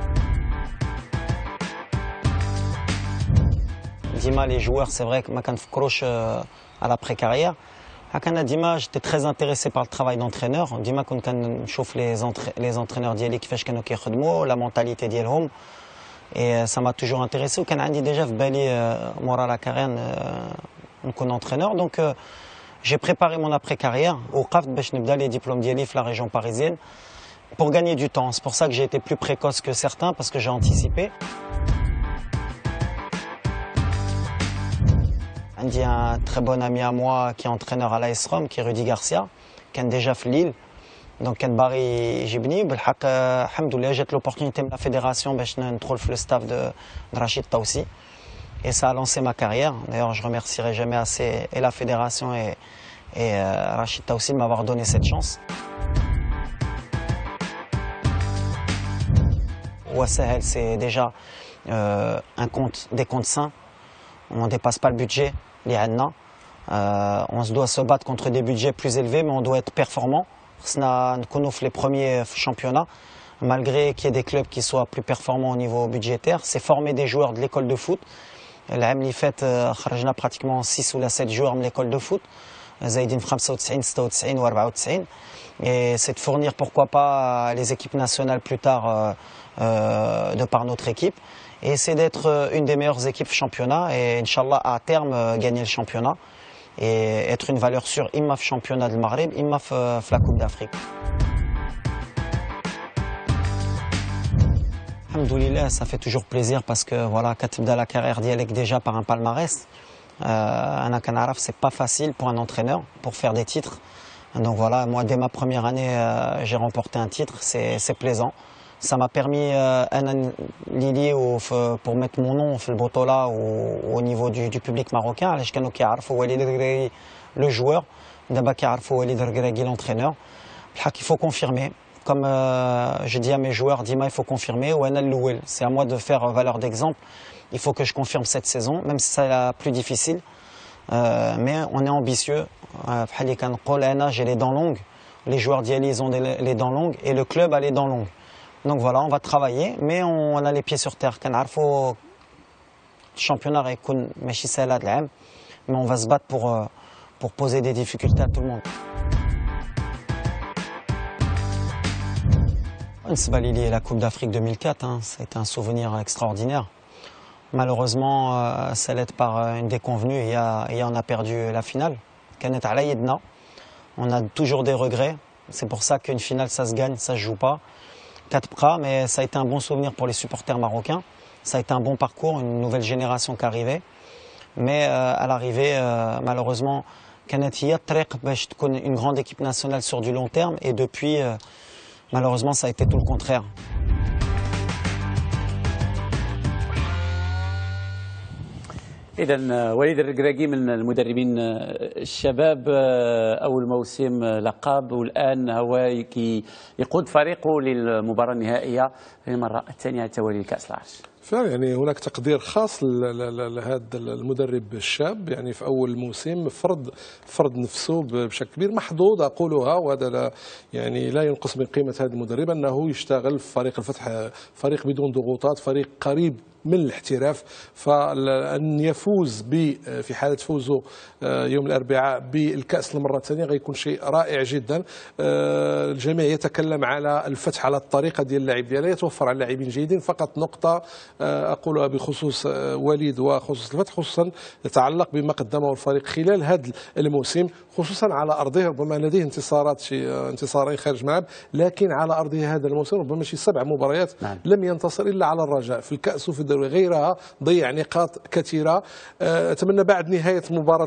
ديما les joueurs c'est vrai que ما كنفكروش à l'après carrière هكا ديما j'étais très intéressé par le travail d'entraîneur ديما كنت كنشوف les entraîneurs ديالي كيفاش كانوا كيخدموا la mentalité ديالهم et ça m'a toujours intéressé وكان عندي déjà في بالي مورا لا كارير نكون entraîneur donc j'ai préparé mon après carrière وقفت باش نبدا les diplômes ديالي في la région parisienne pour gagner du temps. C'est pour ça que j'ai été plus précoce que certains parce que j'ai anticipé. J'ai un très bon ami à moi qui est entraîneur à l'AS Rome, qui est Rudy Garcia, qui est déjà fait Lille. Donc, qui est Barry Jibni. Alhamdoulilah, j'ai l'opportunité de la fédération de le staff de Rachid Taoussi. Et ça a lancé ma carrière. D'ailleurs, je remercierai jamais assez et la fédération et Rachid Taoussi de m'avoir donné cette chance. Sahel, c'est déjà des comptes sains. On ne dépasse pas le budget. On se doit se battre contre des budgets plus élevés, mais on doit être performant. Nous les premiers championnats, malgré qu'il y ait des clubs qui soient plus performants au niveau budgétaire, c'est former des joueurs de l'école de foot. العام اللي فات خرجنا pratiquement 6 ou 7 joueurs de l'école de foot. زايدين في 95 96 و 94 et c'est de fournir pourquoi pas les équipes nationales plus tard de par notre équipe et c'est d'être une des meilleures équipes championnat et Inch'Allah à terme gagner le championnat et être une valeur sûre imma في championnat du Maghreb imma في la Coupe d'Afrique. Alhamdoulilah, ça fait toujours plaisir parce que voilà, كتبدا la carrière ديالك déjà par un palmarès. أنا كنعرف c'est pas facile pour un entraîneur pour faire des titres. Donc voilà, moi dès ma première année j'ai remporté un titre, c'est plaisant. Ça m'a permis pour mettre mon nom في البطولة au niveau du public marocain. علاش كانوا كيعرفوا وليد الركراكي le joueur, دابا كيعرفوا وليد الركراكي l'entraîneur. بالحق il faut confirmer. Comme je dis à mes joueurs, Dima, il faut confirmer. C'est à moi de faire valeur d'exemple. Il faut que je confirme cette saison, même si c'est la plus difficile. Mais on est ambitieux. J'ai les dents longues. Les joueurs d'Yali, ils ont les dents longues. Et le club a les dents longues. Donc voilà, on va travailler, mais on a les pieds sur terre. Le championnat mais on va se battre pour poser des difficultés à tout le monde. La Coupe d'Afrique 2004, c'est un souvenir extraordinaire. Malheureusement, ça l'aide par une déconvenue et on a perdu la finale. On a toujours des regrets. C'est pour ça qu'une finale, ça se gagne, ça se joue pas. 4 bras, mais ça a été un bon souvenir pour les supporters marocains. Ça a été un bon parcours, une nouvelle génération qui arrivait. Mais à l'arrivée, malheureusement, une grande équipe nationale sur du long terme. Et depuis, malheureusement, ça a été tout le contraire. إذا وليد الركراكي من المدربين الشباب أول موسم لقب والآن هو يقود فريقه للمباراة النهائية للمرة الثانية على التوالي لكأس العرش. فعلا يعني هناك تقدير خاص لهذا المدرب الشاب، يعني في اول موسم فرض نفسه بشكل كبير. محظوظ اقولها، وهذا لا يعني لا ينقص من قيمه هذا المدرب انه يشتغل في فريق الفتح، فريق بدون ضغوطات، فريق قريب من الاحتراف. فأن يفوز في حالة فوزه يوم الأربعاء بالكأس للمرة الثانية غيكون شيء رائع جدا. الجميع يتكلم على الفتح، على الطريقة ديال اللاعب ديالها، يتوفر على لاعبين جيدين. فقط نقطة أقولها بخصوص وليد وخصوص الفتح، خصوصا يتعلق بما قدمه الفريق خلال هذا الموسم، خصوصا على أرضه. ربما لديه انتصارات، شي انتصارين خارج الملعب، لكن على أرضه هذا الموسم ربما شي 7 مباريات لم ينتصر إلا على الرجاء في الكأس وفي الدوري، غيرها ضيع نقاط كثيرة. أتمنى بعد نهاية مباراة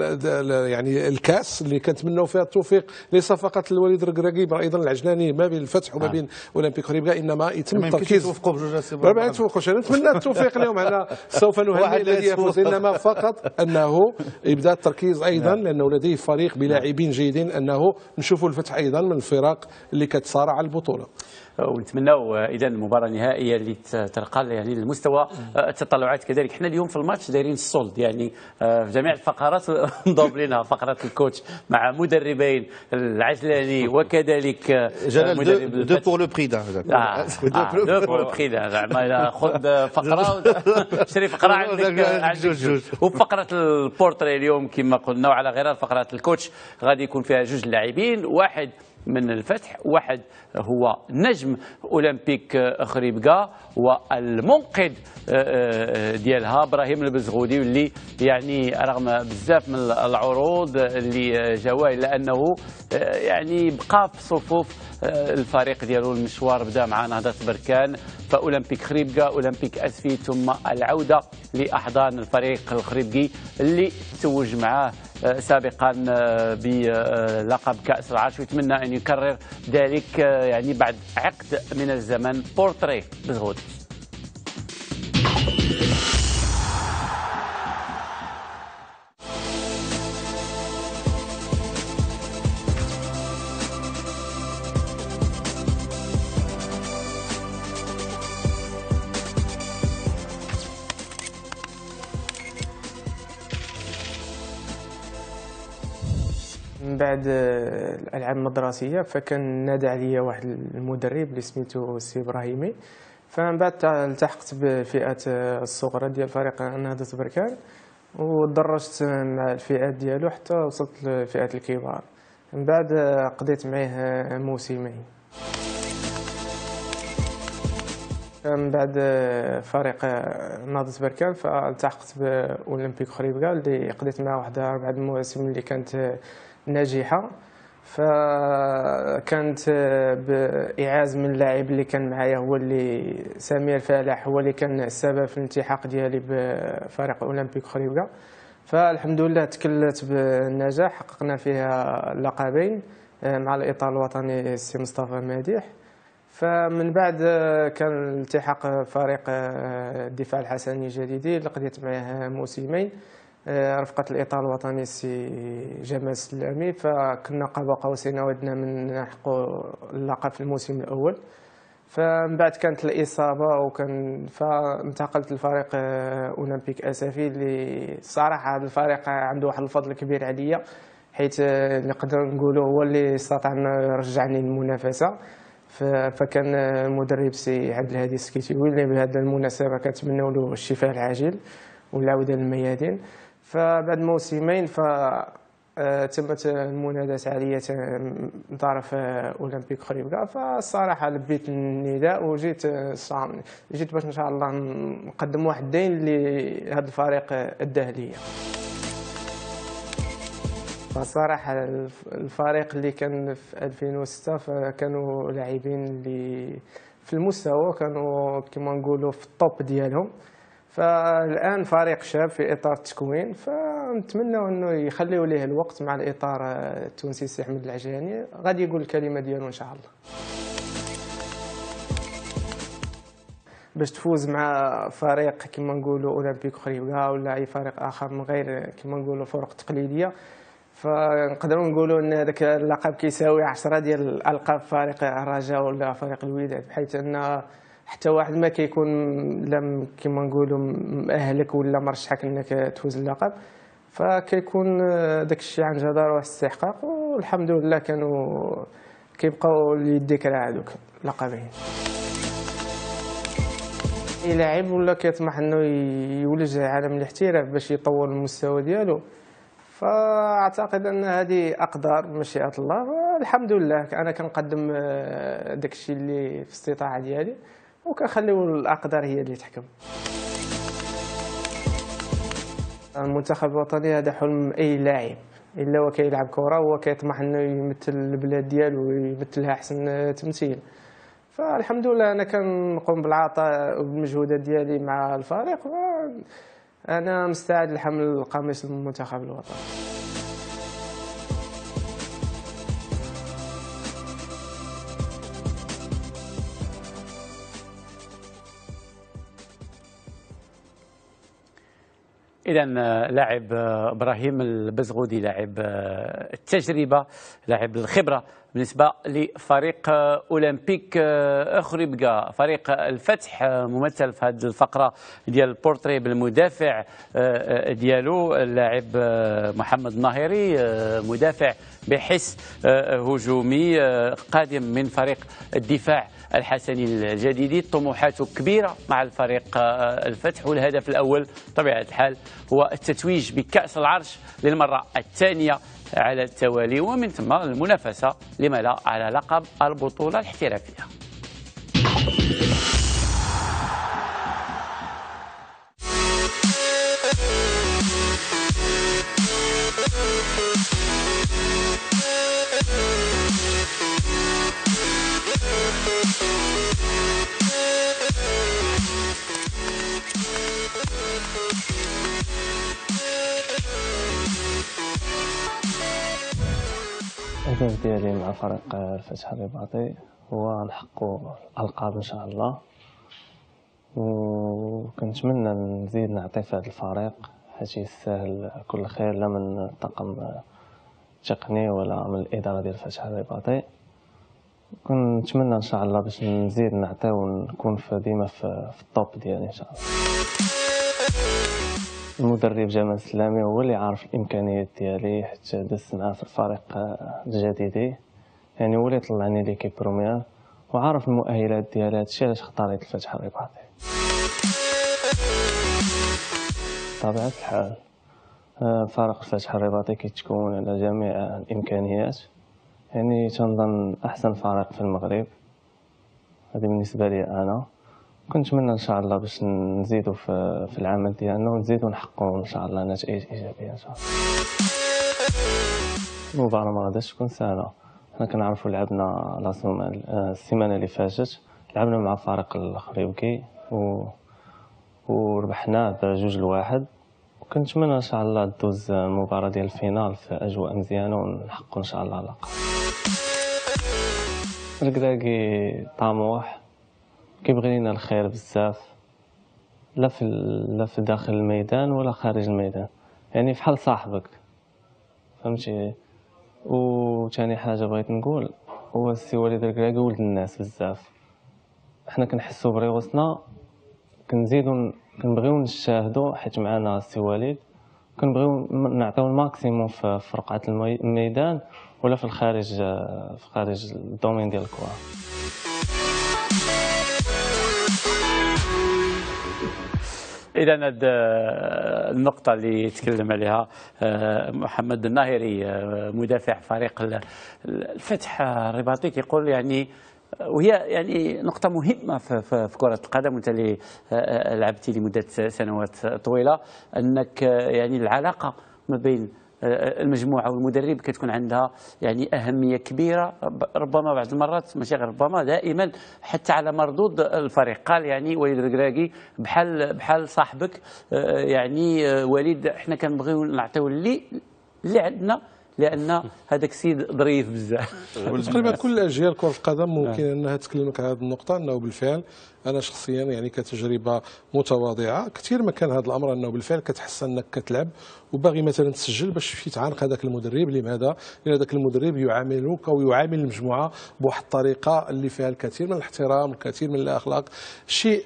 يعني الكأس اللي كنتمنوا فيها التوفيق ليس فقط للوليد الركراكي بل أيضا العجلاني ما بين الفتح وما بين أولمبيك خريبكا، إنما يتم التركيز. يتوفقوا بجوج ما يتوفقوش، نتمنى التوفيق اليوم. أنا سوف نهنئ الذي يفوز، إنما فقط أنه يبدأ التركيز أيضا لأنه لديه فريق بلاعبين جيدين، أنه نشوفوا الفتح أيضا من الفرق اللي كتصارع على البطولة. ونتمناو اذا المباراه النهائيه اللي ترقى يعني المستوى التطلعات. كذلك حنا اليوم في الماتش دايرين السولد، يعني في جميع الفقرات مضوبلينها، فقره الكوتش مع مدربين العجلاني وكذلك جلال دو بور لو بري دو بور لو بري زعما خذ فقره شري فقره عندك جوج. وفقره البورتري اليوم كما قلنا، وعلى غرار فقره الكوتش غادي يكون فيها 2 لاعبين، واحد من الفتح، واحد هو نجم أولمبيك خريبكا والمنقذ ديالها ابراهيم البزغودي، واللي يعني رغم بزاف من العروض اللي جاوه الا انه يعني بقى في صفوف الفريق ديالو. المشوار بدا مع نهضة بركان، فأولمبيك خريبكا، أولمبيك أسفي، ثم العودة لأحضان الفريق الخريبكي اللي توج معاه سابقا بلقب كأس العرش، ويتمنى أن يكرر ذلك يعني بعد عقد من الزمن. بورتري بزغودي. من بعد الالعاب المدرسيه فكان نادى عليا واحد المدرب اللي سميتو سي ابراهيمي، فمن بعد التحقت بفئه الصغرى ديال فريق نهضة بركان ودرجت مع الفئات ديالو حتى وصلت لفئه الكبار. من بعد قضيت معاه موسمين. من بعد فريق نهضة بركان فالتحقت بأولمبيك خريبكا اللي قضيت معاه واحد 4 مواسم اللي كانت ناجحة. فكانت بإعاز من اللاعب اللي كان معايا هو اللي سمير فالح، هو اللي كان السبب في الالتحاق ديالي بفريق أولمبيك خريبكا. فالحمد لله تكلت بالنجاح، حققنا فيها لقبين مع الإطار الوطني السي مصطفى مديح. فمن بعد كان التحاق فريق الدفاع الحسني الجديدي اللي قضيت معاه موسمين رفقة الإطار الوطني السي جمال السلامي، فكنا قاب قوسين ودنا من نحقق اللقب في الموسم الأول. فمن بعد كانت الإصابة فانتقلت لفريق أولمبيك أسفي اللي الصراحة هذا الفريق عنده واحد الفضل كبير عليا، حيث نقدر نقولوا هو اللي استطاع يرجعني للمنافسة. فكان المدرب سي عبد الهادي السكيتيوي اللي بهذه المناسبة كنتمنوا له الشفاء العاجل والعودة للميادين. فبعد موسمين تمت المنادات عليا من طرف أولمبيك خريبكا، فالصراحة لبيت النداء وجيت باش إن شاء الله نقدم واحد الدين لهذا الفريق أداه ليا. فالصراحة الفريق اللي كان في 2006 فكانوا لاعبين اللي في المستوى، كانوا كما نقولوا في الطوب ديالهم. فالآن فريق شاب في إطار التكوين، فنتمنى أنه يخليوا ليه الوقت مع الإطار التونسي سي أحمد العجاني، غادي يقول الكلمة ديالو إن شاء الله. باش تفوز مع فريق كما نقولوا أولمبيك خريبكا ولا أي فريق آخر من غير كما نقولوا فرق تقليدية، فنقدروا نقولوا ان هذاك اللقب كيساوي 10 ديال الالقاب فريق الرجاء ولا فريق الوداد، بحيث ان حتى واحد ما كيكون لا كما نقولوا مأهلك ولا مرشحك انك تفوز اللقب، فكيكون داك الشيء عن جدارة واستحقاق، والحمد لله كانوا كيبقاو للذكرى هذوك اللقبين. اي لاعب ولا كيطمح انه يولج عالم الاحتراف باش يطور المستوى ديالو، فاعتقد ان هذه اقدار مشيئه الله، والحمد لله انا كنقدم داك الشيء اللي في الاستطاعه ديالي، وكنخليو الاقدار هي اللي تحكم. المنتخب الوطني هذا حلم اي لاعب الا هو كيلعب كره، هو كيطمح انه يمثل البلاد ديالو ويمثلها احسن تمثيل. فالحمد لله انا كنقوم بالعطاء والمجهودات ديالي مع الفريق، وانا مستعد لحمل قميص المنتخب الوطني. إذا لاعب إبراهيم البزغودي، لاعب التجربة، لاعب الخبرة بالنسبة لفريق أولمبيك أخريبكا. فريق الفتح ممثل في هذه الفقرة ديال البورتري بالمدافع ديالو اللاعب محمد الناهري، مدافع بحس هجومي قادم من فريق الدفاع الحسني الجديدي. طموحاته كبيرة مع الفريق الفتح، والهدف الأول بطبيعة الحال هو التتويج بكأس العرش للمرة الثانية على التوالي، ومن ثم المنافسة لما لا على لقب البطولة الاحترافية. الهدف ديالي مع فريق الفتح الرباطي هو نحققوا الألقاب إن شاء الله، وكنتمنى نزيد نعطي في هذا الفريق حيت يستاهل كل خير، لا من الطاقم التقني ولا من الإدارة ديال الفتح الرباطي. كنتمنى إن شاء الله باش نزيد نعطي ونكون ديما في الطوب ديالي إن شاء الله. المدرب جمال السلامي هو اللي عارف الامكانيات ديالي، حتى دزت معاه في الفريق الجديدي، يعني هو اللي طلعني ليكيب بروميير وعارف المؤهلات ديالها، هادشي علاش اختاريت الفتح الرباطي. بطبيعة الحال فريق الفتح الرباطي كيتكون على جميع الامكانيات، يعني تنظن احسن فريق في المغرب، هذه بالنسبه لي انا. كنتمنى ان شاء الله باش نزيدوا في العمل ديالنا ونزيدوا نحققوا ان شاء الله نتائج ايجابيه ان شاء الله. المباراه ما غاديش تكون سهله، حنا كنعرفوا لعبنا السيمانه اللي فاتت لعبنا مع فريق الخريبكي وربحناه ب2-1، وكنتمنى ان شاء الله دوز المباراه ديال الفينال في اجواء مزيانه ونحققوا ان شاء الله اللقب. الكراكي طموح كيبغي لنا الخير بزاف، لا في داخل الميدان ولا خارج الميدان، يعني فحال صاحبك فهمتي. وثاني حاجه بغيت نقول هو السي وليد الكراكي ولد الناس بزاف، حنا كنحسوا بريوسنا كنبغيو نشاهدوا حيت معنا السي وليد، كنبغيو نعطيو الماكسيموم في رقعه الميدان ولا في خارج الدومين ديال الكره. إذا النقطة اللي تكلم عليها محمد الناهري مدافع فريق الفتح الرباطي كيقول يعني، وهي يعني نقطة مهمة في كرة القدم، وانت اللي لعبتي لمدة سنوات طويلة، أنك يعني العلاقة ما بين المجموعة والمدرب كتكون عندها يعني أهمية كبيرة، ربما بعض المرات ماشي غير ربما دائما حتى على مردود الفريق. قال يعني وليد الكراكي بحال صاحبك، يعني وليد احنا كنبغيو نعطيو اللي عندنا، لان هذاك السيد ظريف بزاف. تقريبا كل اجيال كره القدم ممكن انها تكلمك على هذه النقطه، انه بالفعل انا شخصيا يعني كتجربه متواضعه كثير ما كان هذا الامر انه بالفعل كتحس انك كتلعب وباغي مثلا تسجل باش تمشي تعانق هذاك المدرب. لماذا؟ لان هذاك المدرب يعاملك او يعامل المجموعه بواحد الطريقه اللي فيها الكثير من الاحترام والكثير من الاخلاق. الشيء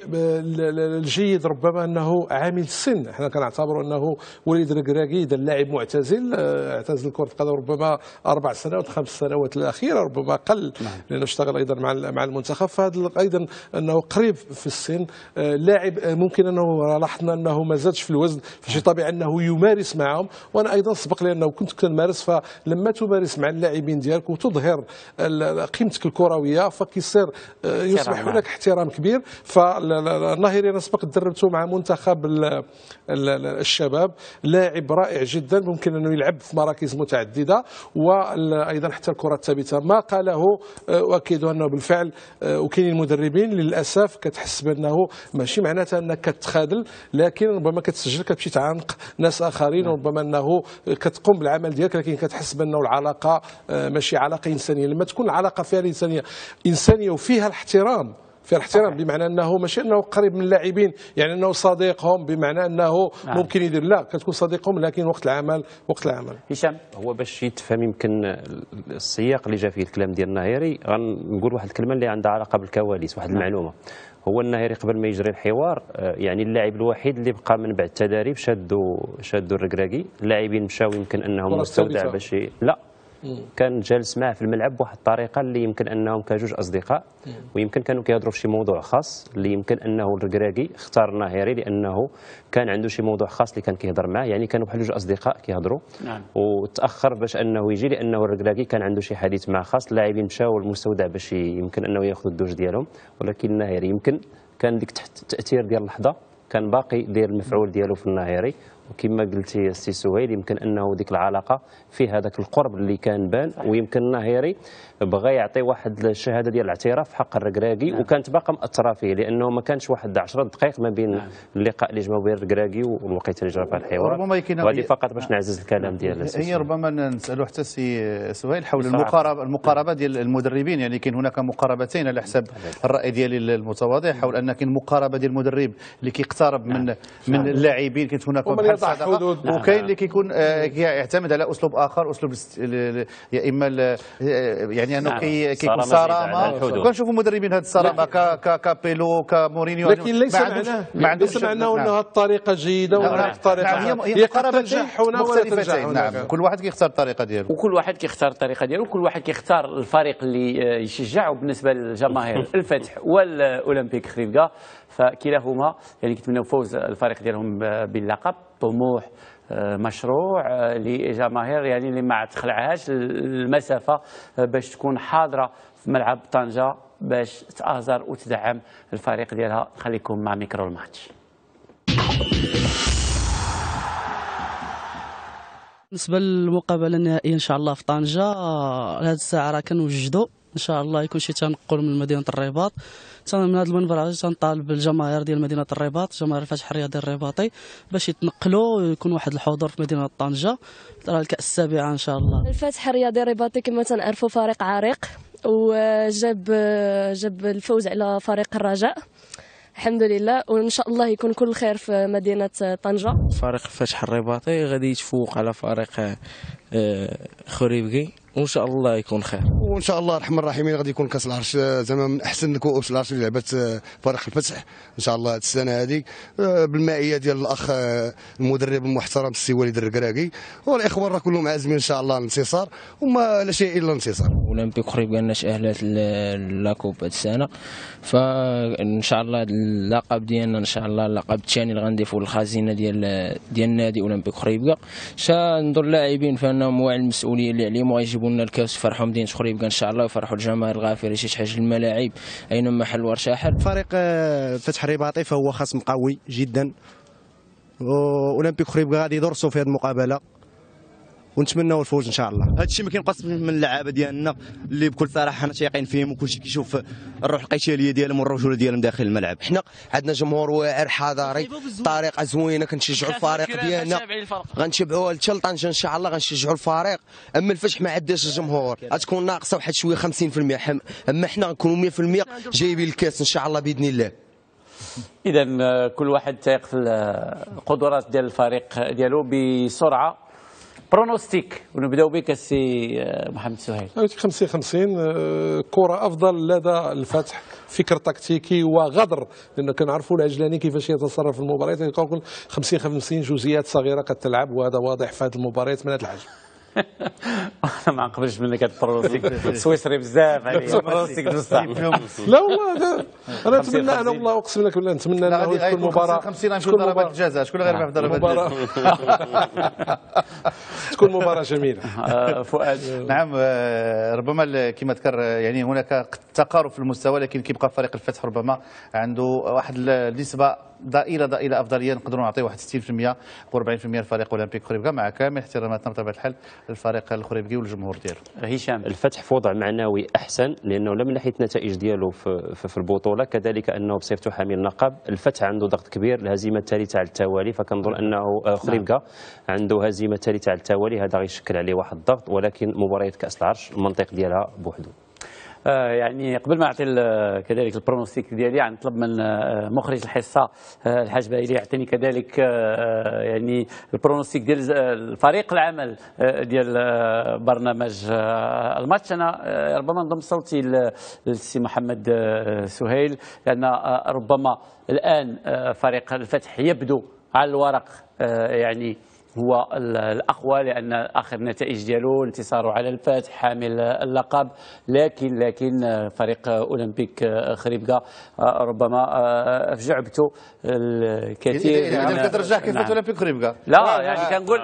الجيد ربما انه عامل السن، احنا كنعتبروا انه وليد الركراكي اذا اللاعب معتزل اعتزل كره القدم ربما 4 سنوات 5 سنوات الاخيره ربما قل لانه اشتغل ايضا مع المنتخب، فهذا ايضا انه قريب في السن. لاعب ممكن انه لاحظنا انه ما زادش في الوزن، فشي طبيعي انه يمارس معهم. وانا ايضا سبق لي انه كنت كنمارس، فلما تمارس مع اللاعبين ديالك وتظهر قيمتك الكرويه فكيصير يصبح هناك احترام كبير. فالناهيري انا سبق دربته مع منتخب الشباب، لاعب رائع جدا ممكن انه يلعب في مراكز متعدده، وايضا حتى الكره الثابته ما قاله اؤكد انه بالفعل. وكاينين مدربين للاسف كتحس بانه ماشي معناتها انك كتخاذل، لكن ربما كتسجل كتمشي تعانق ناس اخرين، وربما انه كتقوم بالعمل ديالك لكن كتحس بانه العلاقه ماشي علاقه انسانيه. لما تكون العلاقه فيها انسانيه وفيها الاحترام، بمعنى انه ماشي انه قريب من اللاعبين يعني انه صديقهم بمعنى انه ممكن يدير، لا كتكون صديقهم لكن وقت العمل. هشام، هو باش يتفهم يمكن السياق اللي جا فيه الكلام ديال الناهيري غنقول واحد الكلمه اللي عندها علاقه بالكواليس، واحد المعلومه. هو الناهيري قبل ما يجري الحوار يعني اللاعب الوحيد اللي بقى من بعد التدريب شادوا الركراكي. اللاعبين مشاو يمكن انهم مستودع باش لا كان جالس معه في الملعب بواحد الطريقه اللي يمكن انهم كجوج اصدقاء، ويمكن كانوا كيهضروا في شي موضوع خاص اللي يمكن انه الركراكي اختار الناهيري لانه كان عنده شي موضوع خاص اللي كان كيهضر معاه، يعني كانوا بحال جوج اصدقاء كيهضروا. وتاخر باش انه يجي لانه الركراكي كان عنده شي حديث معاه خاص. اللاعبين مشاو للمستودع باش يمكن انه ياخذوا الدوش ديالهم، ولكن الناهيري يمكن كان ديك تحت التاثير ديال اللحظه كان باقي داير المفعول ديالو في الناهيري. وكما قلتي السي سهيل يمكن انه ديك العلاقه فيه هذاك القرب اللي كان بان، ويمكن الناهيري بغى يعطي واحد الشهاده ديال الاعتراف في حق الركراكي. وكانت باقا مأثره فيه لانه ما كانش واحد 10 دقائق ما بين اللقاء اللي جمعوا بين الركراكي والوقيته اللي جرى فيها الحوار. وهذه فقط باش نعزز الكلام ديال هي ربما نسالوا حتى السي سهيل حول المقاربه ديال المدربين. يعني كاين هناك مقاربتين على حسب الراي ديالي المتواضع حول ان كاين مقاربه ديال المدرب اللي كيقترب من اللاعبين، كاينت هناك وكاين اللي كيكون يعتمد على اسلوب اخر، اسلوب يا اما يعني انه كيكون صرامه. كنشوفوا مدربين هذه الصرامه كابيلو كمورينيو، لكن ليس معناه انه الطريقه جيده وهناك طريقه هي تنجح هنا ولا تنجح. نعم، كل واحد كيختار الطريقه ديالو، وكل واحد كيختار الفريق اللي يشجعه. بالنسبه للجماهير الفتح والاولمبيك خريبكا فكلاهما يعني كيتمنوا فوز الفريق ديالهم باللقب. طموح مشروع لجماهير يعني اللي ما تخلعهاش المسافه باش تكون حاضره في ملعب طنجه باش تآزر وتدعم الفريق ديالها. خليكم مع ميكرو الماتش. بالنسبه للمقابله النهائيه ان شاء الله في طنجه هذه الساعه راه كنوجدوا ان شاء الله يكون شي تنقل من مدينه الرباط. من هذا المنبر تنطالب بالجماهير ديال مدينه الرباط، جماهير الفتح الرياضي الرباطي، باش يتنقلوا ويكون واحد الحضور في مدينه طنجه. راه الكاس السابعه ان شاء الله. الفتح الرياضي الرباطي كما تنعرفوا فريق عريق، وجاب الفوز على فريق الرجاء الحمد لله، وان شاء الله يكون كل خير في مدينه طنجه. فريق الفتح الرباطي غادي يتفوق على فريق خريبكي وان شاء الله يكون خير. وان شاء الله الرحمن الرحيم غادي يكون كاس العرش زعما من احسن كؤوس العرش اللي لعبت فريق الفتح ان شاء الله هذه السنه هذه بالمائيه ديال الاخ المدرب المحترم السي وليد الركراكي، والاخوان راه كلهم عازمين ان شاء الله الانتصار وما لا شيء الا الانتصار. اولمبيك خريبكا الناس اهلات لاكوب هذه السنه، فان شاء الله اللقب ديالنا ان شاء الله اللقب الثاني اللي غنضيفوا للخزينه ديال النادي اولمبيك خريبكا. نظن اللاعبين فانهم واعي المسؤوليه اللي عليهم ويجيبوا لنا الكاس يفرحوا مدينه خريبكا ان شاء الله ويفرحوا الجماهير الغافره شي تحتاج الملاعب اينما محل ورشاحل. فريق فتح الرباطي فهو خصم قوي جدا، واولمبيك خريبكا غادي يدرسوا في هذه المقابله ونتمنوا الفوز ان شاء الله. هذا الشيء ما كينقص من اللعابه ديالنا اللي بكل صراحه حنا تايقين فيهم، وكلشي كيشوف الروح القتاليه ديالهم والرجوله ديالهم داخل الملعب. حنا عندنا جمهور واعر حضاري، طريقه زوينه كنشجعوا الفريق ديالنا، غنتبعوا حتى لطنجه ان شاء الله غنشجعوا الفريق. اما الفتح ما عندهاش الجمهور، غتكون ناقصه واحد شويه 50%، اما حنا غنكونوا 100% جايبين الكاس ان شاء الله باذن الله. اذا كل واحد تايق في القدرات ديال الفريق ديالو بسرعه. برونوستيك، ونبداو بك السي محمد سهيل. 50-50 كرة افضل لدى الفتح، فكر تكتيكي وغدر، لان كنعرفوا العجلاني كيفاش يتصرف في المباريات. كنقول 50-50 جزئيات صغيره كتلعب، وهذا واضح في هذه المباريات من هذا الحجم. انا ما نقبلش منك هذا البروستيك سويسري بزاف عليه بروستيك بصح. لا والله انا نتمنى، انا والله اقسم لك بالله نتمنى انه تكون مباراه 50 غنمشيو ضربات الجزاء. شكون اللي غيربح في ضربات الجزاء؟ تكون مباراه جميله. فؤاد. نعم، ربما كما ذكر يعني هناك تقارب في المستوى، لكن كيبقى فريق الفتح ربما عنده واحد النسبه ضئيله افضليه. نقدروا نعطيو واحد 60% و40% للفريق اولمبيك خريبكا، مع كامل احتراماتنا بطبيعه الحال للفريق الخريبكي والجمهور ديالو. هشام. الفتح في وضع معنوي احسن، لانه لا من ناحيه النتائج ديالو في البطوله، كذلك انه بصيرته حامل اللقب. الفتح عنده ضغط كبير، الهزيمه الثالثه على التوالي، فكنظن انه خريبكا عنده هزيمه ثالثه على التوالي، هذا غيشكل عليه واحد الضغط. ولكن مباريات كاس العرش المنطق ديالها بوحده. يعني قبل ما اعطي كذلك البرونوستيك ديالي غنطلب من مخرج الحصه الحاج بايلي يعطيني كذلك يعني البرونوستيك ديال الفريق العمل ديال برنامج الماتش. انا ربما نضم صوتي للسي محمد سهيل، لان ربما الان فريق الفتح يبدو على الورق يعني هو الأقوى، لأن آخر نتائج ديالو انتصاره على الفتح حامل اللقب. لكن فريق أولمبيك خريبكا ربما في جعبته الكثير. إذا كترجع كيف أولمبيك خريبكا؟ لا يعني كنقول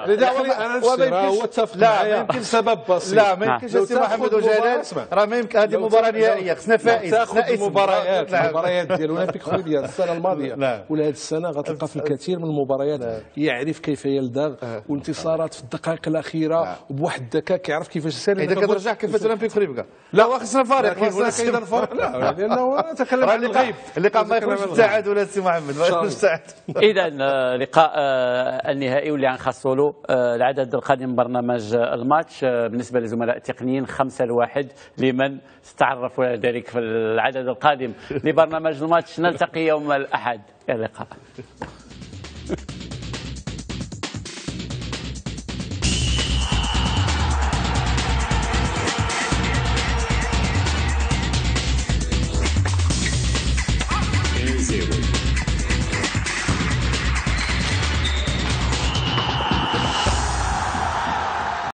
هو اتفق معايا، ما يمكنش سبب بسيط. لا ما يمكنش السي محمد وجلال، راه ما يمكن. هذه مباراة نهائية، خصنا فائز. تاخذ المباريات ديال أولمبيك خريبكا السنة الماضية ولا هذه السنة، غتلقى في الكثير من المباريات يعرف كيف يلدغ، وانتصارات في الدقائق الاخيره وبواحد الذكاء كيعرف كيفاش يسير. اذا كترجع كيف اولمبيك خريبكا؟ لا خصنا فريق، خصنا الفرق. لا لانه نتكلم عن الغيب. اللقاء ما يخرجش ابتعد ولا السي محمد ما يخرجش ابتعد. اذا لقاء النهائي واللي غنخصصوا له العدد القادم من برنامج الماتش بالنسبه للزملاء التقنيين 5-1 لمن استعرفوا ذلك في العدد القادم لبرنامج الماتش. نلتقي يوم الاحد. الى اللقاء.